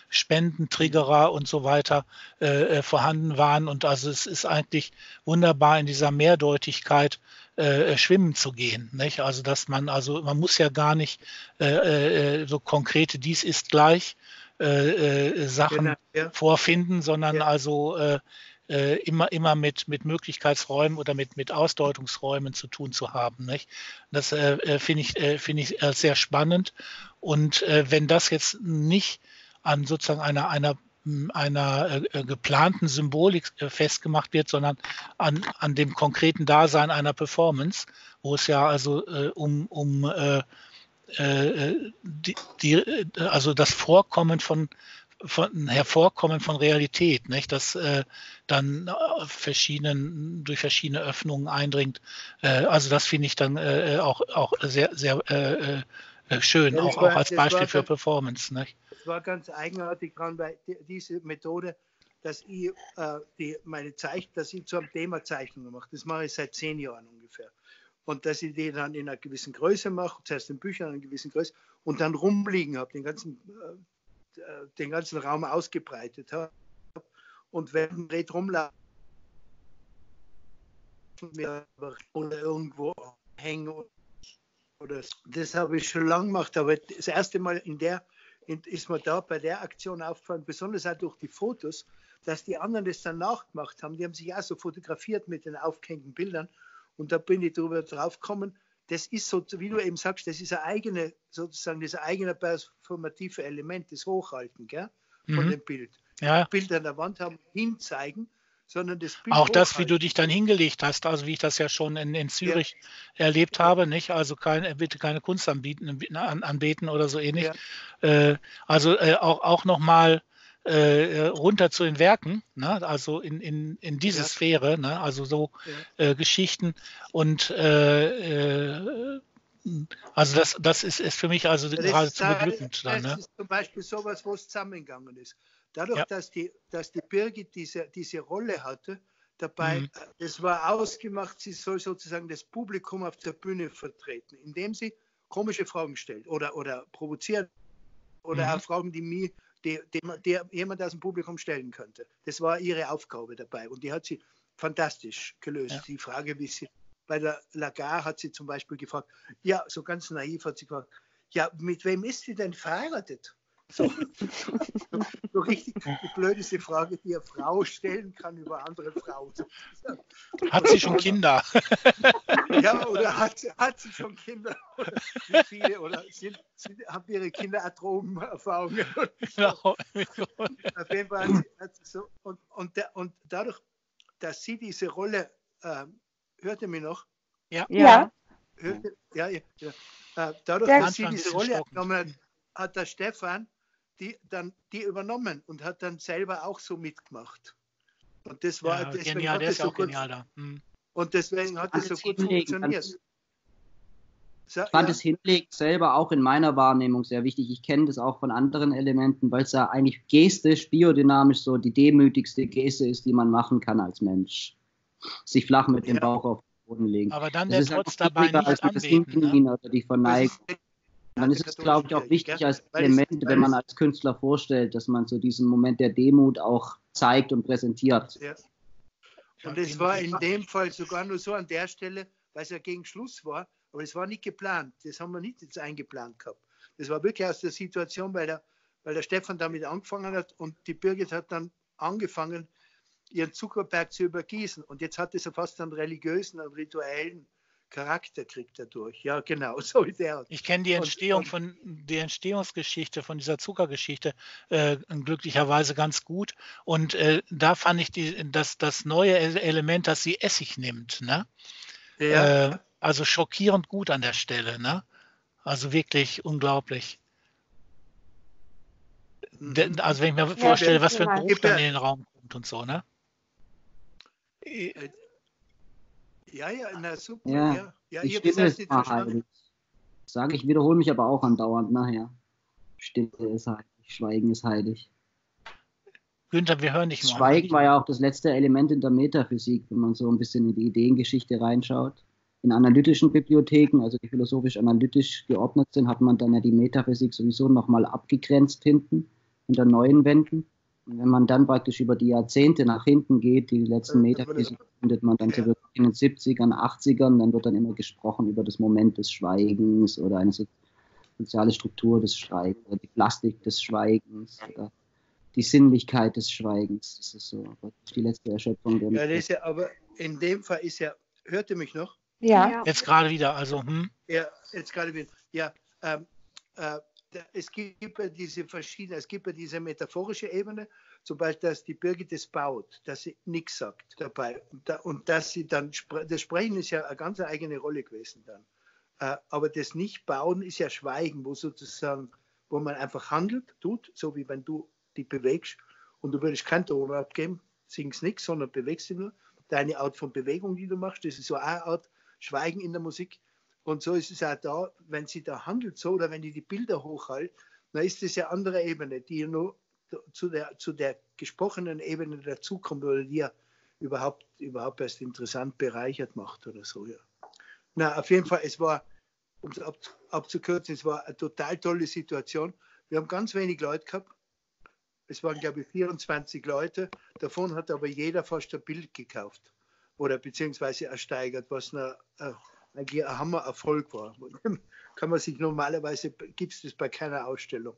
Spendentriggerer und so weiter äh, vorhanden waren. Und also es ist eigentlich wunderbar in dieser Mehrdeutigkeit äh, schwimmen zu gehen. Nicht? Also dass man, also man muss ja gar nicht äh, äh, so konkrete dies ist gleich äh, äh, Sachen Genau, ja. vorfinden, sondern Ja. also äh, äh, immer, immer mit, mit Möglichkeitsräumen oder mit, mit Ausdeutungsräumen zu tun zu haben. Nicht? Das äh, finde ich, äh, finde ich äh, sehr spannend. Und äh, wenn das jetzt nicht an sozusagen einer, einer, einer äh, geplanten Symbolik äh, festgemacht wird, sondern an, an dem konkreten Dasein einer Performance, wo es ja also äh, um, um äh, äh, die, die, also das Vorkommen von von Hervorkommen von Realität, nicht? Das äh, dann verschiedenen, durch verschiedene Öffnungen eindringt. Äh, also das finde ich dann äh, auch, auch sehr, sehr äh, äh, schön, Ja, auch, war, auch als Beispiel war für ganz, Performance. Nicht? Das war ganz eigenartig dran, weil die, diese Methode, dass ich äh, die, meine Zeichnung, dass ich zu einem Thema Zeichnungen mache, das mache ich seit zehn Jahren ungefähr. Und dass ich die dann in einer gewissen Größe mache, zuerst in Büchern in einer gewissen Größe und dann rumliegen habe, den ganzen äh, den ganzen Raum ausgebreitet habe und wenn Red rumlaufen oder irgendwo hängen oder das habe ich schon lange gemacht, aber das erste Mal in der in, ist mir da bei der Aktion aufgefallen, besonders auch durch die Fotos, dass die anderen das dann nachgemacht haben. Die haben sich auch so fotografiert mit den aufgehängten Bildern und da bin ich drüber drauf gekommen. Das ist so, wie du eben sagst, das ist ein eigene, sozusagen das eigene performative Element, das Hochhalten, gell, von Mhm. dem Bild. Ja. Das Bild an der Wand haben, hinzeigen, sondern das Bild Auch das, wie hochhalten. du dich dann hingelegt hast, also wie ich das ja schon in, in Zürich ja. erlebt habe, nicht? Also kein, bitte keine Kunst anbieten, an, anbeten oder so ähnlich. Ja. Äh, also äh, auch, auch nochmal äh, runter zu den Werken, ne? Also in, in, in diese ja. Sphäre, ne? Also so ja. äh, Geschichten und äh, äh, also das, das ist, ist für mich also das geradezu ist, beglückend. Das dann, ne? ist zum Beispiel sowas, wo es zusammengegangen ist. Dadurch, ja. dass, die, dass die Birgit diese, diese Rolle hatte, dabei, Mhm. es war ausgemacht, sie soll sozusagen das Publikum auf der Bühne vertreten, indem sie komische Fragen stellt oder, oder provoziert oder Mhm. auch Fragen, die mir, die, die, die jemand aus dem Publikum stellen könnte. Das war ihre Aufgabe dabei und die hat sie fantastisch gelöst. Ja. Die Frage, wie sie bei der Lagarde hat sie zum Beispiel gefragt, ja, so ganz naiv hat sie gefragt, ja, mit wem ist sie denn verheiratet? So, so richtig die blödeste Frage, die eine Frau stellen kann über andere Frauen. Hat sie schon Kinder? Ja, oder hat, hat sie schon Kinder? Oder wie viele? Oder sind, sind, haben ihre Kinder Atomerfahrungen? Ja, auf jeden Fall hat sie, hat sie so, und, und, der, und dadurch, dass sie diese Rolle, äh, hört ihr mich noch? Ja. ja. Hörte, ja, ja, ja. Äh, dadurch, ja. dass sie diese Rolle genommen hat, hat der Stefan die dann die übernommen und hat dann selber auch so mitgemacht. Und das war ja, deswegen genial, hat der das ist so auch gut, genial da. Hm. Und deswegen hat es so gut funktioniert. So, ich fand ja. das Hinlegen selber auch in meiner Wahrnehmung sehr wichtig. Ich kenne das auch von anderen Elementen, weil es ja eigentlich gestisch, biodynamisch so die demütigste Geste ist, die man machen kann als Mensch. Sich flach mit dem Ja. Bauch auf den Boden legen. Aber dann das der Trotz dabei nicht als das anbeten. Hinknien Ne? oder die Verneigung. Dann ist es, glaube ich, auch wichtig als Element, wenn man als Künstler vorstellt, dass man so diesen Moment der Demut auch zeigt und präsentiert. Ja. Und es war in dem Fall sogar nur so an der Stelle, weil es ja gegen Schluss war, aber es war nicht geplant. Das haben wir nicht jetzt eingeplant gehabt. Das war wirklich aus der Situation, weil der, weil der Stefan damit angefangen hat und die Birgit hat dann angefangen, ihren Zuckerberg zu übergießen. Und jetzt hat es ja fast einen religiösen, einen rituellen Charakter kriegt dadurch. Ja, genau, so wie der. Ich kenne die Entstehung und, von die Entstehungsgeschichte von dieser Zuckergeschichte äh, glücklicherweise ganz gut. Und äh, da fand ich die, das, das neue Element, dass sie Essig nimmt. Ne? Ja. Äh, also schockierend gut an der Stelle. Ne? Also wirklich unglaublich. Mhm. De, also wenn ich mir vorstelle, ja, was für ein Geruch dann in den Raum kommt und so. Ne? Ja, ja, na super. Ja, ja. ja die ich Stimme ist heilig. Sage ich, wiederhole mich aber auch andauernd nachher. Stimme ist heilig, Schweigen ist heilig. Günther, wir hören dich mal. Schweigen war ja auch das letzte Element in der Metaphysik, wenn man so ein bisschen in die Ideengeschichte reinschaut. In analytischen Bibliotheken, also die philosophisch-analytisch geordnet sind, hat man dann ja die Metaphysik sowieso nochmal abgegrenzt hinten. hinter neuen Wänden. Und wenn man dann praktisch über die Jahrzehnte nach hinten geht, die letzten Metaphysik findet man dann so wirklich in den siebzigern, achtzigern, dann wird dann immer gesprochen über das Moment des Schweigens oder eine so soziale Struktur des Schweigens oder die Plastik des Schweigens oder die Sinnlichkeit des Schweigens. Das ist so die letzte Erschöpfung. Der ja, das ist ja, aber in dem Fall ist ja, hört ihr mich noch? Ja. Jetzt gerade wieder, also hm? Ja, jetzt gerade wieder. Ja, ähm, äh, es gibt ja diese verschiedenen, es gibt ja diese metaphorische Ebene, zum Beispiel, dass die Birgit das baut, dass sie nichts sagt dabei und, da, und dass sie dann, das Sprechen ist ja eine ganz eigene Rolle gewesen dann. Äh, aber das Nicht-Bauen ist ja Schweigen, wo sozusagen, wo man einfach handelt, tut, so wie wenn du dich bewegst und du würdest keinen Ton abgeben, singst nichts, sondern bewegst dich nur. Deine Art von Bewegung, die du machst, das ist so eine Art Schweigen in der Musik. Und so ist es auch da, wenn sie da handelt so oder wenn die die Bilder hochhält, dann ist das ja eine andere Ebene, die ja nur zu der, zu der gesprochenen Ebene dazukommt oder die ja überhaupt, überhaupt erst interessant bereichert macht oder so. Ja. Na, auf jeden Fall, es war, um es ab, abzukürzen, es war eine total tolle Situation. Wir haben ganz wenig Leute gehabt. Es waren, glaube ich, vierundzwanzig Leute. Davon hat aber jeder fast ein Bild gekauft oder beziehungsweise ersteigert, was eine, eigentlich ein Hammererfolg war. Kann man sich normalerweise, gibt es das bei keiner Ausstellung.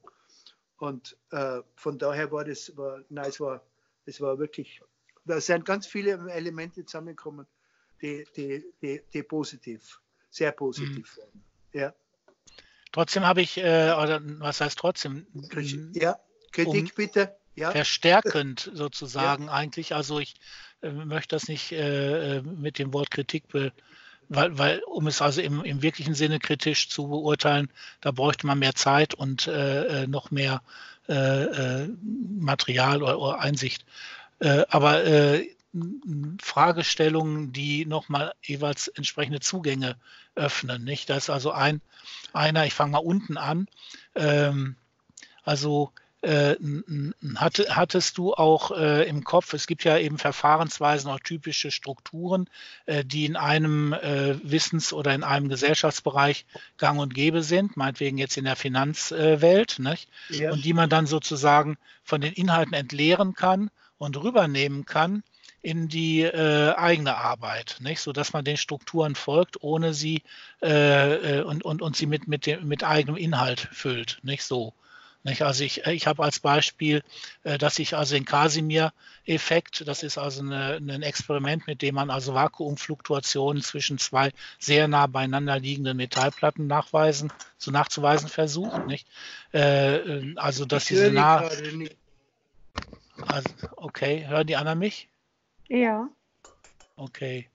Und äh, von daher war das, war, nein, es war, es war wirklich, da sind ganz viele Elemente zusammengekommen, die, die, die, die positiv, sehr positiv mhm. waren. Ja. Trotzdem habe ich, äh, oder was heißt trotzdem? Ja, Kritik um, bitte. Ja. Verstärkend sozusagen ja. eigentlich. Also ich äh, möchte das nicht äh, mit dem Wort Kritik be Weil, weil, um es also im, im wirklichen Sinne kritisch zu beurteilen, da bräuchte man mehr Zeit und äh, noch mehr äh, Material oder, oder Einsicht. Äh, aber äh, Fragestellungen, die nochmal jeweils entsprechende Zugänge öffnen. Nicht? Da ist also ein, einer, ich fange mal unten an, ähm, also Äh, hatte, hattest du auch äh, im Kopf, es gibt ja eben Verfahrensweisen, auch typische Strukturen, äh, die in einem äh, Wissens- oder in einem Gesellschaftsbereich gang und gäbe sind, meinetwegen jetzt in der Finanzwelt, nicht? Ja. Und die man dann sozusagen von den Inhalten entleeren kann und rübernehmen kann in die äh, eigene Arbeit, nicht? Sodass man den Strukturen folgt, ohne sie äh, und, und, und sie mit, mit, dem, mit eigenem Inhalt füllt, nicht so. Also ich, ich habe als Beispiel, dass ich also den Casimir-Effekt, das ist also eine, ein Experiment, mit dem man also Vakuumfluktuationen zwischen zwei sehr nah beieinander liegenden Metallplatten nachweisen, so nachzuweisen versucht. Nicht? Also dass diese nah... Also, okay, hören die anderen mich? Ja. Okay.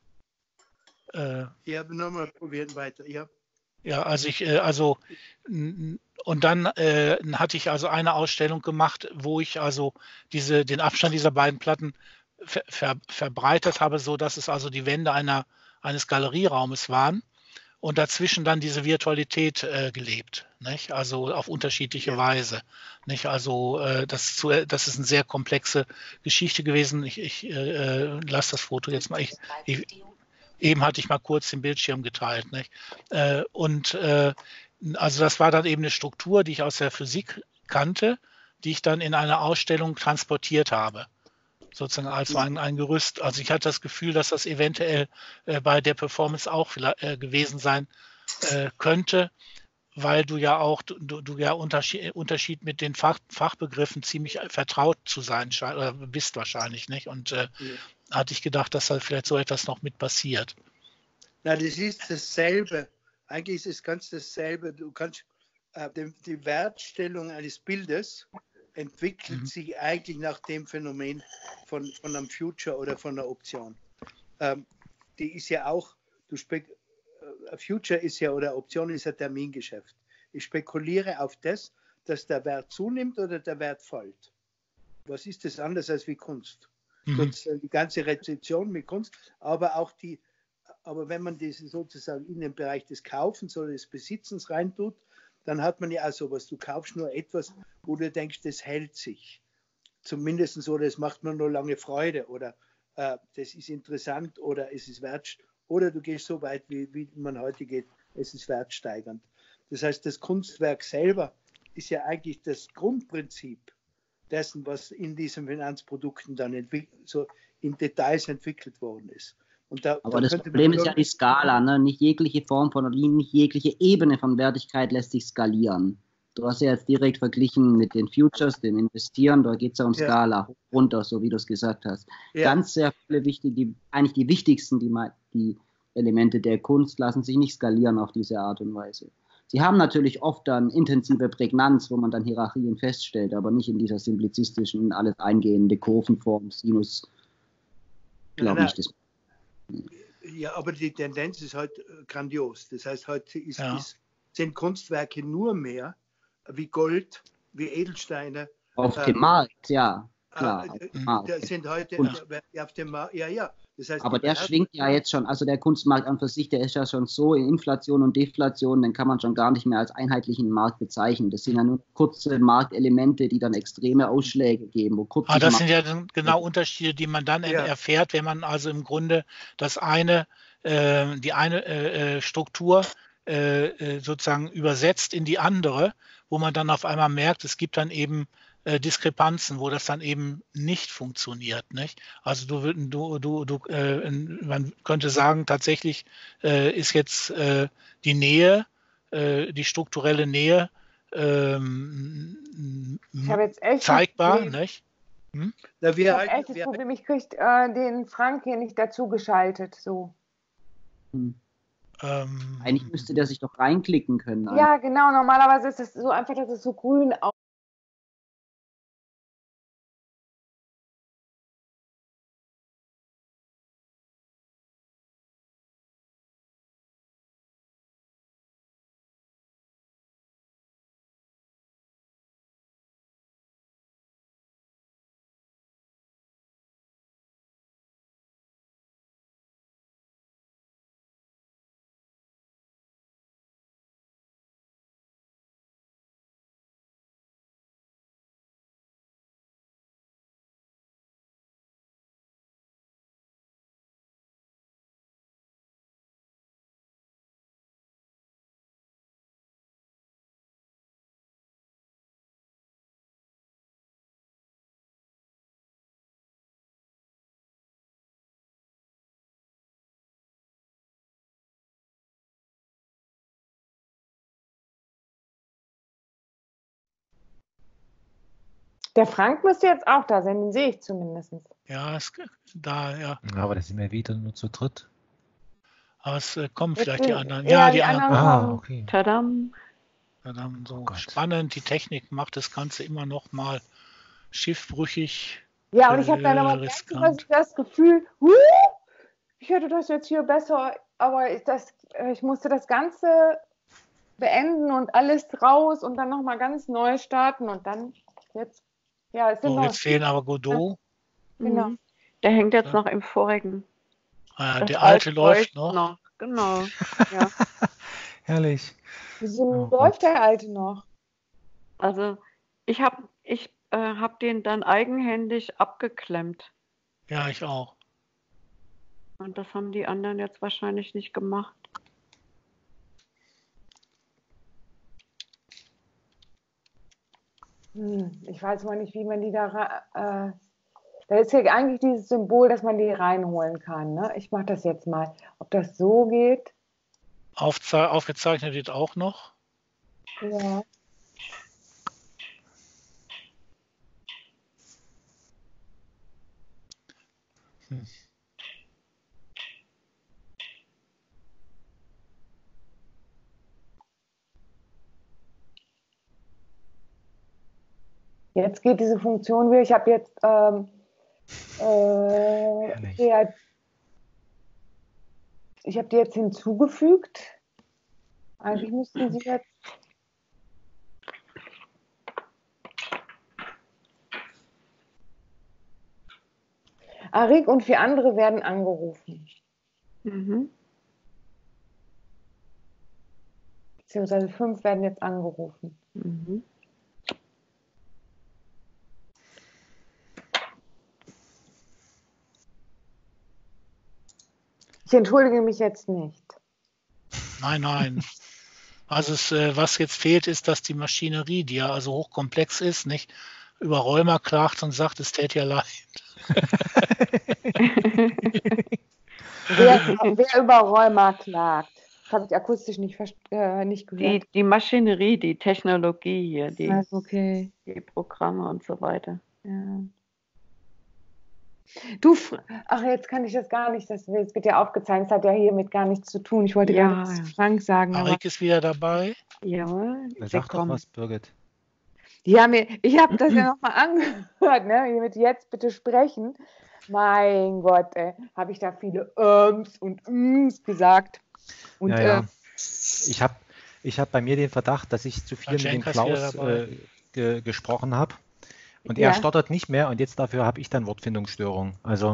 Äh, ja, nochmal probieren weiter, ja. Ja, also ich, also und dann äh, hatte ich also eine Ausstellung gemacht, wo ich also diese, den Abstand dieser beiden Platten ver, ver, verbreitert habe, so dass es also die Wände einer, eines Galerieraumes waren und dazwischen dann diese Virtualität äh, gelebt, nicht? Also auf unterschiedliche ja. Weise, nicht? Also äh, das, zu, das ist eine sehr komplexe Geschichte gewesen. Ich, ich äh, lasse das Foto jetzt mal. Ich, ich, Eben hatte ich mal kurz den Bildschirm geteilt. Nicht? Äh, und äh, also das war dann eben eine Struktur, die ich aus der Physik kannte, die ich dann in einer Ausstellung transportiert habe. Sozusagen als ein, ein Gerüst. Also ich hatte das Gefühl, dass das eventuell äh, bei der Performance auch äh, gewesen sein äh, könnte, weil du ja auch, du, du ja Unterschied, Unterschied mit den Fach, Fachbegriffen ziemlich vertraut zu sein scheint, oder bist wahrscheinlich, nicht? Und äh, ja. hatte ich gedacht, dass da vielleicht so etwas noch mit passiert. Na, das ist dasselbe. Eigentlich ist es ganz dasselbe. Du kannst äh, die, die Wertstellung eines Bildes entwickelt mhm. sich eigentlich nach dem Phänomen von, von einem Future oder von einer Option. Ähm, die ist ja auch, du spek äh, Future ist ja oder Option ist ein Termingeschäft. Ich spekuliere auf das, dass der Wert zunimmt oder der Wert fällt. Was ist das anders als wie Kunst? Mhm. Die ganze Rezeption mit Kunst, aber auch die, aber wenn man das sozusagen in den Bereich des Kaufens oder des Besitzens reintut, dann hat man ja auch sowas, du kaufst nur etwas, wo du denkst, das hält sich. Zumindest so, das macht mir nur lange Freude oder äh, das ist interessant oder es ist wert, oder du gehst so weit, wie, wie man heute geht, es ist wertsteigernd. Das heißt, das Kunstwerk selber ist ja eigentlich das Grundprinzip dessen, was in diesen Finanzprodukten dann so in Details entwickelt worden ist. Und da, Aber da das Problem ist ja die Skala, ne? Nicht jegliche Form von, oder nicht jegliche Ebene von Wertigkeit lässt sich skalieren. Du hast ja jetzt direkt verglichen mit den Futures, dem Investieren, da geht es ja um Skala, hoch, runter, so wie du es gesagt hast. Ja. Ganz sehr viele wichtige, die, eigentlich die wichtigsten, die, die Elemente der Kunst lassen sich nicht skalieren auf diese Art und Weise. Sie haben natürlich oft dann intensive Prägnanz, wo man dann Hierarchien feststellt, aber nicht in dieser simplizistischen, alles eingehende Kurvenform, Sinus, glaube ich. Das ja, aber die Tendenz ist halt grandios. Das heißt, heute ist, ja. ist, sind Kunstwerke nur mehr wie Gold, wie Edelsteine. Auf äh, dem Markt, ja. Klar, äh, auf dem Markt. Der sind heute Und, äh, auf dem Markt, ja, ja. Das heißt, aber der schwingt ja jetzt schon, also der Kunstmarkt an für sich, der ist ja schon so in Inflation und Deflation, den kann man schon gar nicht mehr als einheitlichen Markt bezeichnen. Das sind ja nur kurze Marktelemente, die dann extreme Ausschläge geben. Wo kurz ah, das sind ja genau Unterschiede, die man dann ja. erfährt, wenn man also im Grunde das eine, äh, die eine äh, Struktur äh, sozusagen übersetzt in die andere, wo man dann auf einmal merkt, es gibt dann eben äh, Diskrepanzen, wo das dann eben nicht funktioniert, nicht? Also du, du, du, du äh, man könnte sagen, tatsächlich äh, ist jetzt äh, die Nähe, äh, die strukturelle Nähe ähm, ich habe jetzt echt zeigbar, nicht? Hm? Na, wir ich habe halten, echt das wir Problem, ich kriege äh, den Frank hier nicht dazu geschaltet, so. Hm. Ähm, Eigentlich müsste der sich doch reinklicken können. Ja, genau. Normalerweise ist es so einfach, dass es so grün aussieht. Der Frank müsste jetzt auch da sein, den sehe ich zumindest. Ja, es, da, ja. Aber da sind wir wieder nur zu dritt. Aber es äh, kommen Jetzt vielleicht die sind- anderen. ja, Ja, die die anderen. anderen- Ah, kommen. okay. Tadam. Ja, dann so Oh Gott. spannend. Die Technik macht das Ganze immer noch mal schiffbrüchig. Ja, und ich habe dann aber Äh, ganz riskant. das Gefühl, huh, ich hätte das jetzt hier besser, aber ich, das, ich musste das Ganze beenden und alles raus und dann nochmal ganz neu starten und dann jetzt, ja, es sind So, noch, jetzt fehlen aber Godot. Genau. Mhm. Der hängt jetzt Ja. noch im vorigen. Ah, Das der alte läuft läuft noch. Genau. Ja. Herrlich. wieso Oh läuft Gott. der alte noch? Also ich habe ich, äh, hab den dann eigenhändig abgeklemmt. Ja, ich auch. Und das haben die anderen jetzt wahrscheinlich nicht gemacht. Hm, ich weiß mal nicht, wie man die da ra- äh, da ist ja eigentlich dieses Symbol, dass man die reinholen kann. Ne? Ich mache das jetzt mal. Ob das so geht? Aufze aufgezeichnet wird auch noch. Ja. Hm. Jetzt geht diese Funktion wieder. Ich habe jetzt ähm, äh, Herrlich. der, ich habe die jetzt hinzugefügt. Eigentlich müssten sie jetzt. Arik und vier andere werden angerufen. Mhm. Beziehungsweise fünf werden jetzt angerufen. Mhm. Ich entschuldige mich jetzt nicht. Nein, nein. Also es, äh, was jetzt fehlt, ist, dass die Maschinerie, die ja also hochkomplex ist, nicht über Rheuma klagt und sagt, es täte ja leid. Wer, wer über Rheuma klagt? Das habe ich akustisch nicht, verst- äh, nicht Die, gehört. die Maschinerie, die Technologie hier, die, Also, okay. die Programme und so weiter. Ja. Du, Fr- ach, jetzt kann ich das gar nicht, das, das wird ja aufgezeigt, das hat ja hiermit gar nichts zu tun. Ich wollte Ja, gerade was ja. zu Frank sagen, aber Arik ist wieder dabei. Jawohl, Na, sie sag doch kommen. was, Birgit. ja, mir, ich habe das ja nochmal angehört, ne? Hier mit jetzt bitte sprechen. Mein Gott, ey, habe ich da viele Öms und Üms gesagt. Und Ja, ja. äh, Ich habe ich hab bei mir den Verdacht, dass ich zu viel mit dem Batschenka ist wieder Klaus dabei. äh, ge gesprochen habe. Und Ja. er stottert nicht mehr und jetzt dafür habe ich dann Wortfindungsstörung. Also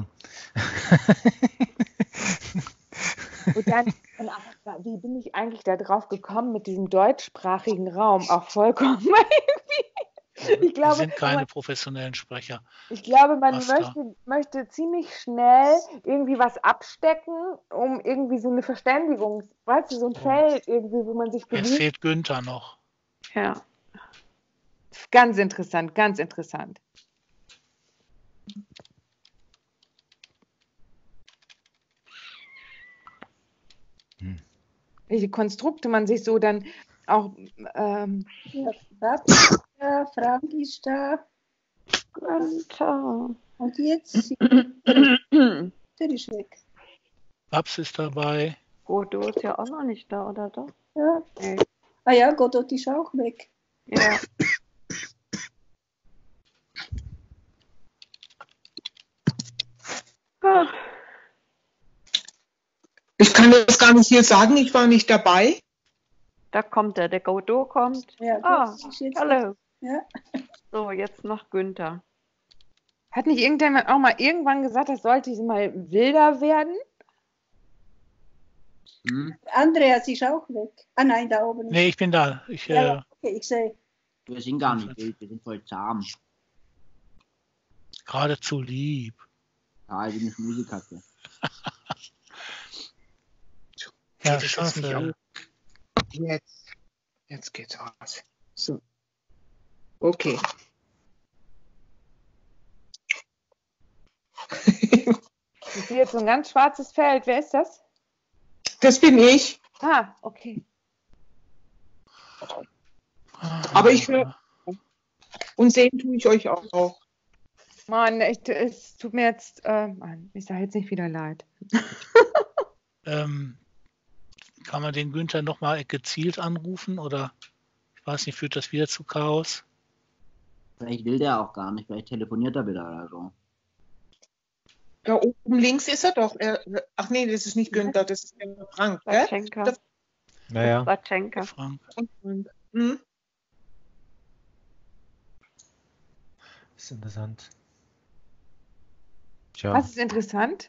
Und dann, und ach, wie bin ich eigentlich da drauf gekommen mit diesem deutschsprachigen Raum? Auch vollkommen irgendwie. Ich Wir glaube, sind keine man, professionellen Sprecher. ich glaube, man Was da? möchte, möchte ziemlich schnell irgendwie was abstecken, um irgendwie so eine Verständigung, weißt du, so ein Feld irgendwie, wo man sich Jetzt bewegt. fehlt Günther noch. Ja. Ganz interessant, ganz interessant. Hm. Welche Konstrukte man sich so dann auch ähm, Ja, Babs ist da, Frank ist da. Günther. Und jetzt, der ist weg. Babs ist dabei. Godot ist ja auch noch nicht da, oder doch? Ja. Nee. Ah ja, Godot ist auch weg. Ja. Ah, Ich kann das gar nicht hier sagen, ich war nicht dabei. da kommt er, der Godot kommt. Ja, Ah, das ist jetzt hallo. Ja. So, jetzt noch Günther. Hat nicht irgendjemand auch mal irgendwann gesagt, das sollte mal wilder werden? Hm? Andreas ist auch weg. Ah nein, da oben. Nee, ich bin da. Ich, Ja, äh, ja, okay, ich sehe. Wir sind gar nicht wild, wir sind voll zahm. geradezu lieb. Ja, wie eine Schmusekatze. Ja, Das ist jetzt nicht schade. Jetzt, jetzt geht's aus. So. Okay. Ich sehe jetzt so ein ganz schwarzes Feld. Wer ist das? Das bin ich, Ah, okay. aber ich höre und sehen tue ich euch auch. Mann, echt, es tut mir jetzt, äh, Mann, ich sage jetzt nicht wieder leid. Ähm, kann man den Günther nochmal gezielt anrufen oder ich weiß nicht, führt das wieder zu Chaos? Vielleicht will der auch gar nicht, vielleicht telefoniert er wieder oder so. Da oben links ist er doch. Er, ach nee, das ist nicht Günther, das ist der Frank. Gell? Batschenka. Das- naja, Batschenka. Frank. Und- Hm? ist interessant. Tja, Was ist interessant?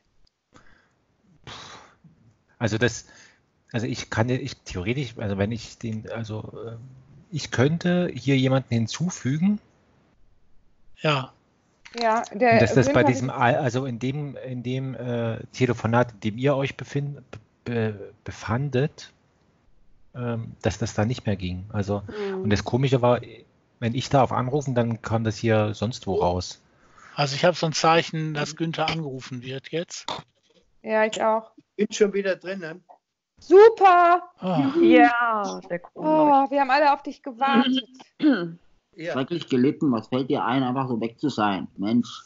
also das, also ich kann ja, ich theoretisch, also wenn ich den, also ähm, ich könnte hier jemanden hinzufügen, Ja, Ja, der und dass das bei Günther- diesem, Al- also in dem, in dem äh, Telefonat, in dem ihr euch befind, be, befandet, ähm, dass das da nicht mehr ging. Also, und Hm. das Komische war, wenn ich da auf Anrufen, dann kam das hier sonst wo raus. also ich habe so ein Zeichen, dass Günther angerufen wird jetzt. Ja, ich auch. Bin schon wieder drinnen. Super! Ah, Ja, der Kronleuchter. Oh, wir haben alle auf dich gewartet. Ja, Schrecklich gelitten, was fällt dir ein, einfach so weg zu sein? Mensch.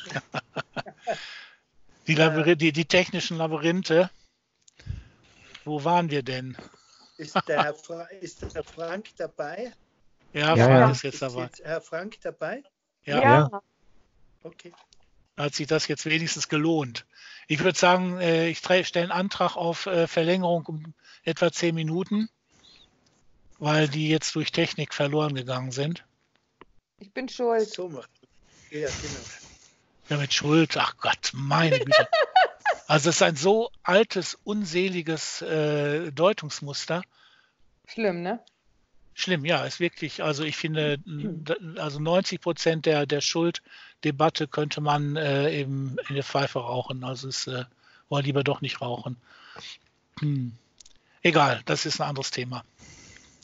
die, Labyrinth, die, die technischen Labyrinthe. Wo waren wir denn? ist der, Herr Fra ist der Frank dabei? Ja, Ja, Frank ja. ist jetzt dabei. jetzt Herr Frank dabei? Ja, Ja. Okay. hat sich das jetzt wenigstens gelohnt. Ich würde sagen, äh, ich tre- stelle einen Antrag auf äh, Verlängerung um etwa zehn Minuten, weil die jetzt durch Technik verloren gegangen sind. Ich bin schuld. So machen wir. Ja, genau. Ja, mit Schuld, ach Gott, meine Güte. Also es ist ein so altes, unseliges äh, Deutungsmuster. Schlimm, ne? Schlimm, ja, ist wirklich, also ich finde, d- also neunzig Prozent der, der Schulddebatte könnte man äh, eben in der Pfeife rauchen. Also es äh, wollen lieber doch nicht rauchen. Hm. Egal, das ist ein anderes Thema.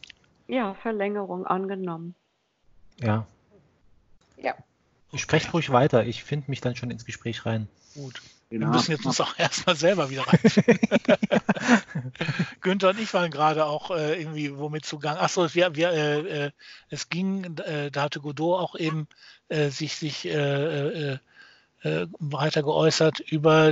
Ja, Verlängerung angenommen. Ja. Ja. Sprecht ruhig weiter. Ich finde mich dann schon ins Gespräch rein. Gut. Genau. Wir müssen jetzt uns auch erstmal selber wieder rein. Günther und ich waren gerade auch äh, irgendwie womit zugange. Achso, wir, wir, äh, äh, es ging, äh, da hatte Godot auch eben äh, sich, sich äh, äh, äh, weiter geäußert über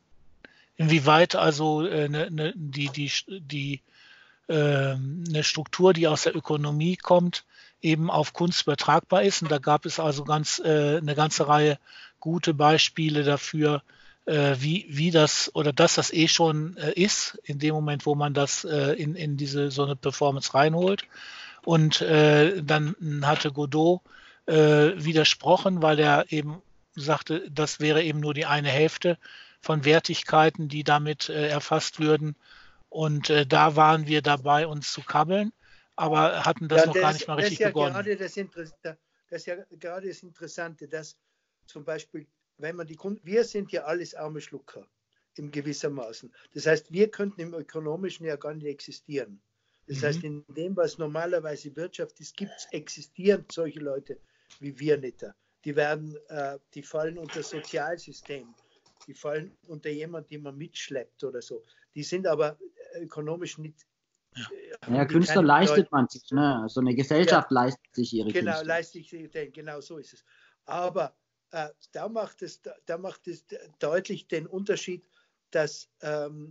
inwieweit also äh, ne, ne, die, die, die äh, eine Struktur, die aus der Ökonomie kommt, eben auf Kunst übertragbar ist. Und da gab es also ganz äh, eine ganze Reihe gute Beispiele dafür, äh, wie, wie das oder dass das eh schon äh, ist, in dem Moment, wo man das äh, in, in diese so eine Performance reinholt. Und äh, dann hatte Godot äh, widersprochen, weil er eben sagte, das wäre eben nur die eine Hälfte von Wertigkeiten, die damit äh, erfasst würden. Und äh, da waren wir dabei, uns zu kabbeln, aber hatten das Ja, noch das, gar nicht mal das richtig ist ja begonnen. Gerade das, Interess- das ist ja gerade das Interessante, dass zum Beispiel, wenn man die Kunden, wir sind ja alles arme Schlucker in gewissermaßen. Das heißt, wir könnten im Ökonomischen ja gar nicht existieren. Das Mhm. heißt, in dem, was normalerweise Wirtschaft ist, gibt's, existieren solche Leute wie wir nicht. Die werden, äh, die fallen unter das Sozialsystem. Die fallen unter jemand, den man mitschleppt oder so. Die sind aber ökonomisch nicht. Ja, haben Ja, die Künstler keine leistet Bedeutung. man sich, ne? So eine Gesellschaft leistet sich ihre Genau, Künste. leiste ich sie denn, genau so ist es. Aber äh, da, macht es, da macht es deutlich den Unterschied, dass ähm,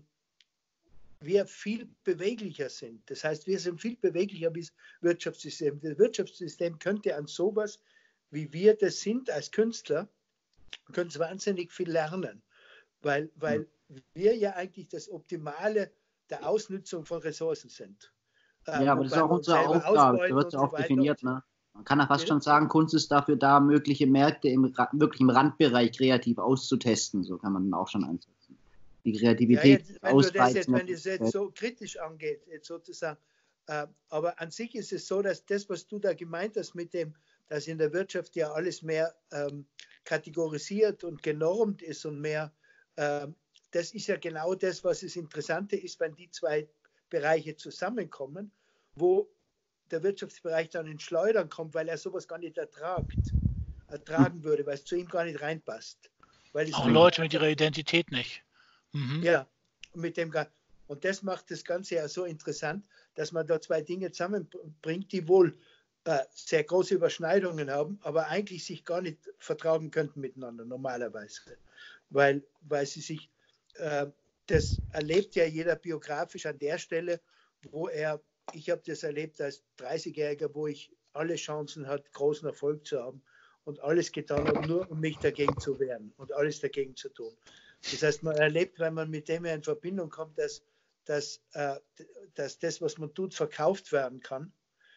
wir viel beweglicher sind. Das heißt, wir sind viel beweglicher wie das Wirtschaftssystem. Das Wirtschaftssystem könnte an sowas, wie wir das sind als Künstler, können es wahnsinnig viel lernen, weil, weil wir ja eigentlich das Optimale der Ausnutzung von Ressourcen sind. Äh, Ja, aber das ist wobei auch wir uns unsere selber Aufgabe. Da ausbeuten wird und es so auch weiter. definiert. Ne? Man kann ja fast Bitte? schon sagen, Kunst ist dafür da, mögliche Märkte im, Ra- wirklich im Randbereich kreativ auszutesten. So kann man auch schon einsetzen. Die Ja, Kreativität jetzt, wenn du das jetzt, ausreizen. wenn das jetzt so kritisch angeht, jetzt sozusagen, äh, aber an sich ist es so, dass das, was du da gemeint hast mit dem, dass in der Wirtschaft ja alles mehr ähm, kategorisiert und genormt ist und mehr, ähm, das ist ja genau das, was das Interessante ist, wenn die zwei Bereiche zusammenkommen, wo der Wirtschaftsbereich dann ins Schleudern kommt, weil er sowas gar nicht ertragt, ertragen würde, weil es zu ihm gar nicht reinpasst. Weil es Auch für ihn Leute mit einfach- ihrer Identität nicht. Mhm. Ja, mit dem Ga- und das macht das Ganze ja so interessant, dass man da zwei Dinge zusammenbringt, die wohl äh, sehr große Überschneidungen haben, aber eigentlich sich gar nicht vertragen könnten miteinander normalerweise, weil, weil sie sich, äh, das erlebt ja jeder biografisch an der Stelle, wo er, ich habe das erlebt als dreißigjähriger, wo ich alle Chancen hatte, großen Erfolg zu haben und alles getan habe, nur um mich dagegen zu wehren und alles dagegen zu tun. Das heißt, man erlebt, wenn man mit dem in Verbindung kommt, dass, dass, äh, dass das, was man tut, verkauft werden kann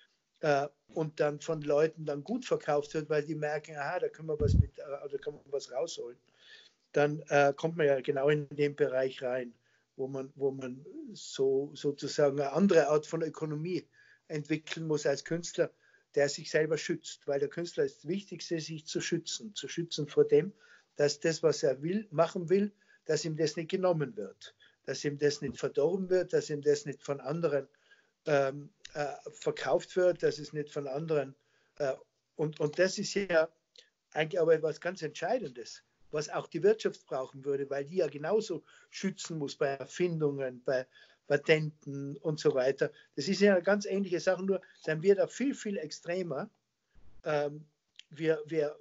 äh, und dann von Leuten dann gut verkauft wird, weil die merken, aha, da können wir was mit, äh, da kann man was rausholen. Dann äh, kommt man ja genau in den Bereich rein, wo man, wo man so sozusagen eine andere Art von Ökonomie entwickeln muss als Künstler, der sich selber schützt, weil der Künstler ist das Wichtigste, sich zu schützen, zu schützen vor dem, dass das, was er will, machen will, dass ihm das nicht genommen wird, dass ihm das nicht verdorben wird, dass ihm das nicht von anderen ähm, äh, verkauft wird, dass es nicht von anderen äh, und, und das ist ja eigentlich aber etwas ganz Entscheidendes, was auch die Wirtschaft brauchen würde, weil die ja genauso schützen muss bei Erfindungen, bei Patenten und so weiter. Das ist ja eine ganz ähnliche Sache, nur sind wir da viel, viel extremer. Ähm, wir, wir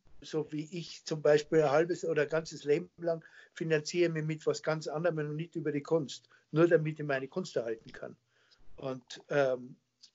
so wie ich zum Beispiel ein halbes oder ein ganzes Leben lang finanziere mich mit was ganz anderem und nicht über die Kunst, nur damit ich meine Kunst erhalten kann. Und, ähm,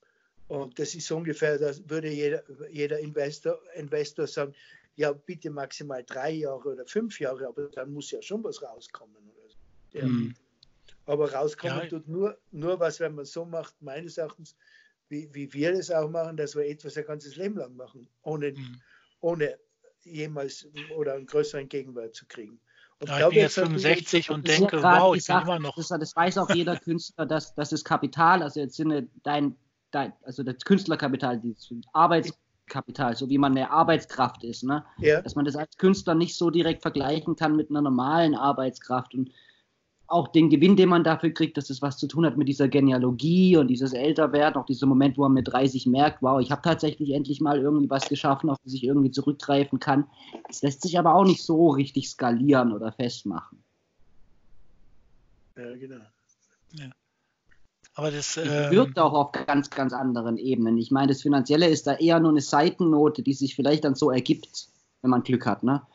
und das ist so ungefähr, das würde jeder, jeder Investor, Investor sagen, ja bitte maximal drei Jahre oder fünf Jahre, aber dann muss ja schon was rauskommen. Oder so. Ja. Mhm. Aber rauskommen Ja. tut nur, nur was, wenn man so macht, meines Erachtens, wie, wie wir das auch machen, dass wir etwas ein ganzes Leben lang machen, ohne, Mhm. ohne jemals oder einen größeren Gegenwert zu kriegen. Und Ja, ich da bin jetzt wird's natürlich fünfundsechzig und Das ist ja denke, gerade wow, die ich bin Sache, immer noch. Das, das weiß auch jeder Künstler, dass, dass das Kapital, also jetzt Sinne dein, dein, also das Künstlerkapital, das Arbeitskapital, so wie man eine Arbeitskraft ist, ne? Ja. Dass man das als Künstler nicht so direkt vergleichen kann mit einer normalen Arbeitskraft. Und auch den Gewinn, den man dafür kriegt, dass es was zu tun hat mit dieser Genealogie und dieses Älterwerden, auch dieser Moment, wo man mit dreißig merkt, wow, ich habe tatsächlich endlich mal irgendwie was geschaffen, auf das ich irgendwie zurückgreifen kann. Das lässt sich aber auch nicht so richtig skalieren oder festmachen. Ja, genau. Ja. Aber das Es ähm, wirkt auch auf ganz, ganz anderen Ebenen. Ich meine, das Finanzielle ist da eher nur eine Seitennote, die sich vielleicht dann so ergibt, wenn man Glück hat, ne?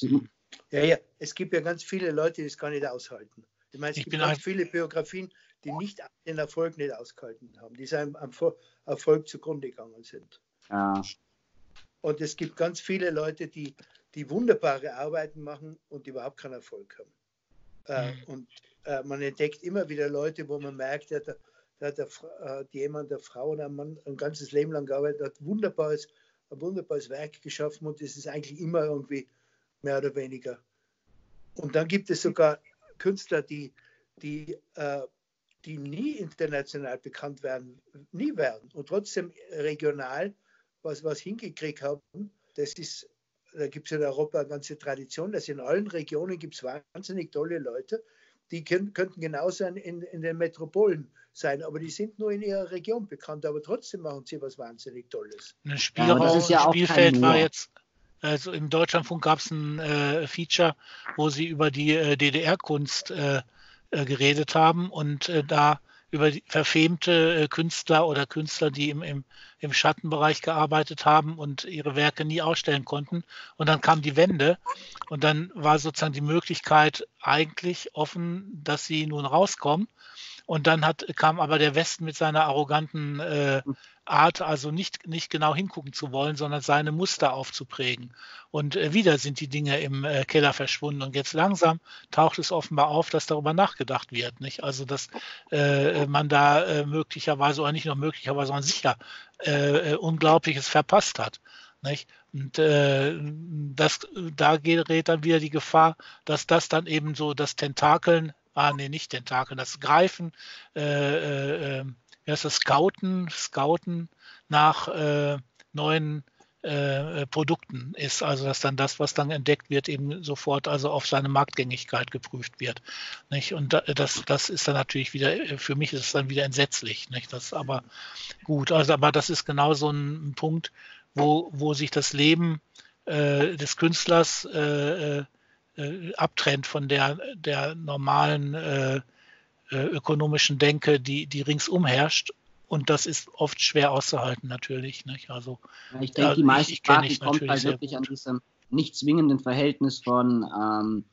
Ja, ja, es gibt ja ganz viele Leute, die es gar nicht aushalten. Ich meine, es Ich gibt bin ganz ein- viele Biografien, die nicht den Erfolg nicht ausgehalten haben, die seinem Erfol- Erfolg zugrunde gegangen sind. Ja. Und es gibt ganz viele Leute, die, die wunderbare Arbeiten machen und die überhaupt keinen Erfolg haben. Äh, Mhm. und äh, man entdeckt immer wieder Leute, wo man merkt, da, da hat der, Fra- äh, jemand, der Frau oder ein Mann ein ganzes Leben lang gearbeitet hat, wunderbares, ein wunderbares Werk geschaffen und es ist eigentlich immer irgendwie mehr oder weniger. Und dann gibt es sogar Künstler, die, die, äh, die nie international bekannt werden, nie werden und trotzdem regional was, was hingekriegt haben. Das ist, da gibt es in Europa eine ganze Tradition, dass in allen Regionen gibt es wahnsinnig tolle Leute, die können, könnten genauso in, in den Metropolen sein, aber die sind nur in ihrer Region bekannt, aber trotzdem machen sie was wahnsinnig Tolles. ein Ja, aber Spielraum, das ist ja ein auch kein Spielfeld war Nur. jetzt, also im Deutschlandfunk gab es ein äh, Feature, wo sie über die äh, D D R-Kunst äh, äh, geredet haben und äh, da über die verfemte äh, Künstler oder Künstler, die im, im, im Schattenbereich gearbeitet haben und ihre Werke nie ausstellen konnten. Und dann kam die Wende und dann war sozusagen die Möglichkeit eigentlich offen, dass sie nun rauskommen. Und dann hat, kam aber der Westen mit seiner arroganten äh, Art, also nicht, nicht genau hingucken zu wollen, sondern seine Muster aufzuprägen. Und äh, wieder sind die Dinge im äh, Keller verschwunden. Und jetzt langsam taucht es offenbar auf, dass darüber nachgedacht wird. Nicht? Also, dass äh, man da äh, möglicherweise, oder nicht nur möglicherweise, sondern sicher äh, äh, Unglaubliches verpasst hat. Nicht? Und äh, das, da gerät dann wieder die Gefahr, dass das dann eben so das Tentakeln, ah nee, nicht Tentakeln, das Greifen, äh, äh, wie heißt das, Scouten, Scouten nach äh, neuen äh, Produkten ist. Also dass dann das, was dann entdeckt wird, eben sofort also auf seine Marktgängigkeit geprüft wird. Nicht? Und da, das, das ist dann natürlich wieder, für mich ist es dann wieder entsetzlich. Nicht? Das ist aber gut. Also aber das ist genau so ein Punkt, wo, wo sich das Leben äh, des Künstlers äh, äh, abtrennt von der, der normalen äh, ökonomischen Denke, die, die ringsum herrscht. Und das ist oft schwer auszuhalten natürlich. Nicht? Also, Ja, ich denke, ja, die meisten ich, ich kenne Sprachen ich kommt natürlich halt sehr wirklich gut. an diesem nicht zwingenden Verhältnis von ähm,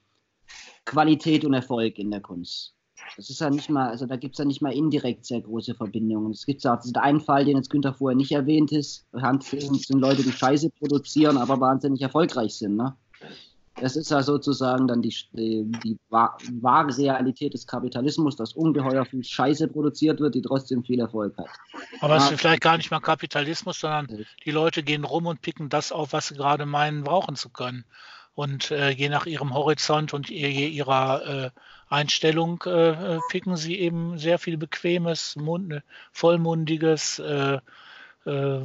Qualität und Erfolg in der Kunst. Das ist ja nicht mal, also da gibt es ja nicht mal indirekt sehr große Verbindungen. Es gibt ja auch diesen einen Fall, den jetzt Günther vorher nicht erwähnt ist. Handfilms sind Leute, die Scheiße produzieren, aber wahnsinnig erfolgreich sind. Ne? Das ist ja sozusagen dann die, die, die wahre Realität des Kapitalismus, dass ungeheuer viel Scheiße produziert wird, die trotzdem viel Erfolg hat. Aber es Ja. ist vielleicht gar nicht mal Kapitalismus, sondern die Leute gehen rum und picken das auf, was sie gerade meinen, brauchen zu können. Und äh, je nach ihrem Horizont und je, je ihrer äh, Einstellung äh, picken sie eben sehr viel bequemes, mund, vollmundiges, äh, äh,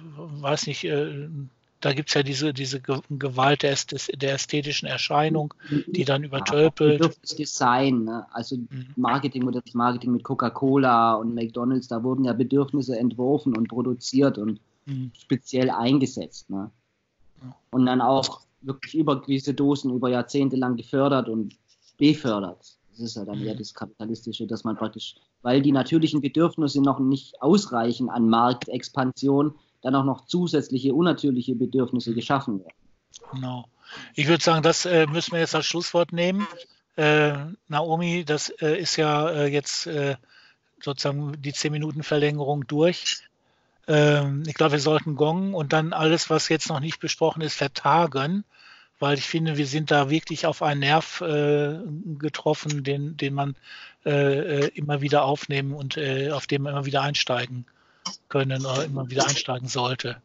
weiß nicht, äh, da gibt es ja diese, diese Gewalt der, der ästhetischen Erscheinung, die dann übertölpelt. Ja, das Design, ne? Also Marketing oder das Marketing mit Coca-Cola und McDonalds, da wurden ja Bedürfnisse entworfen und produziert und mhm. speziell eingesetzt. Ne? Und dann auch wirklich über gewisse Dosen über Jahrzehnte lang gefördert und befördert. Das ist ja dann eher das Kapitalistische, dass man praktisch, weil die natürlichen Bedürfnisse noch nicht ausreichen an Marktexpansion, dann auch noch zusätzliche unnatürliche Bedürfnisse geschaffen werden. Genau. Ich würde sagen, das äh, müssen wir jetzt als Schlusswort nehmen. Äh, Naomi, das äh, ist ja äh, jetzt äh, sozusagen die zehn Minuten Verlängerung durch. Ähm, ich glaube, wir sollten gongen und dann alles, was jetzt noch nicht besprochen ist, vertagen, weil ich finde, wir sind da wirklich auf einen Nerv äh, getroffen, den, den man äh, immer wieder aufnehmen und äh, auf dem man immer wieder einsteigen können oder immer wieder einsteigen sollte.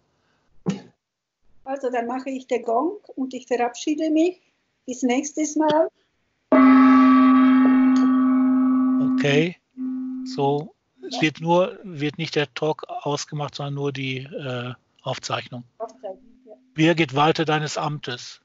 Also dann mache ich den Gong und ich verabschiede mich. Bis nächstes Mal. Okay, so es wird nur wird nicht der Talk ausgemacht, sondern nur die äh, Aufzeichnung. Aufzeichnung, ja. Birgit, walte deines Amtes.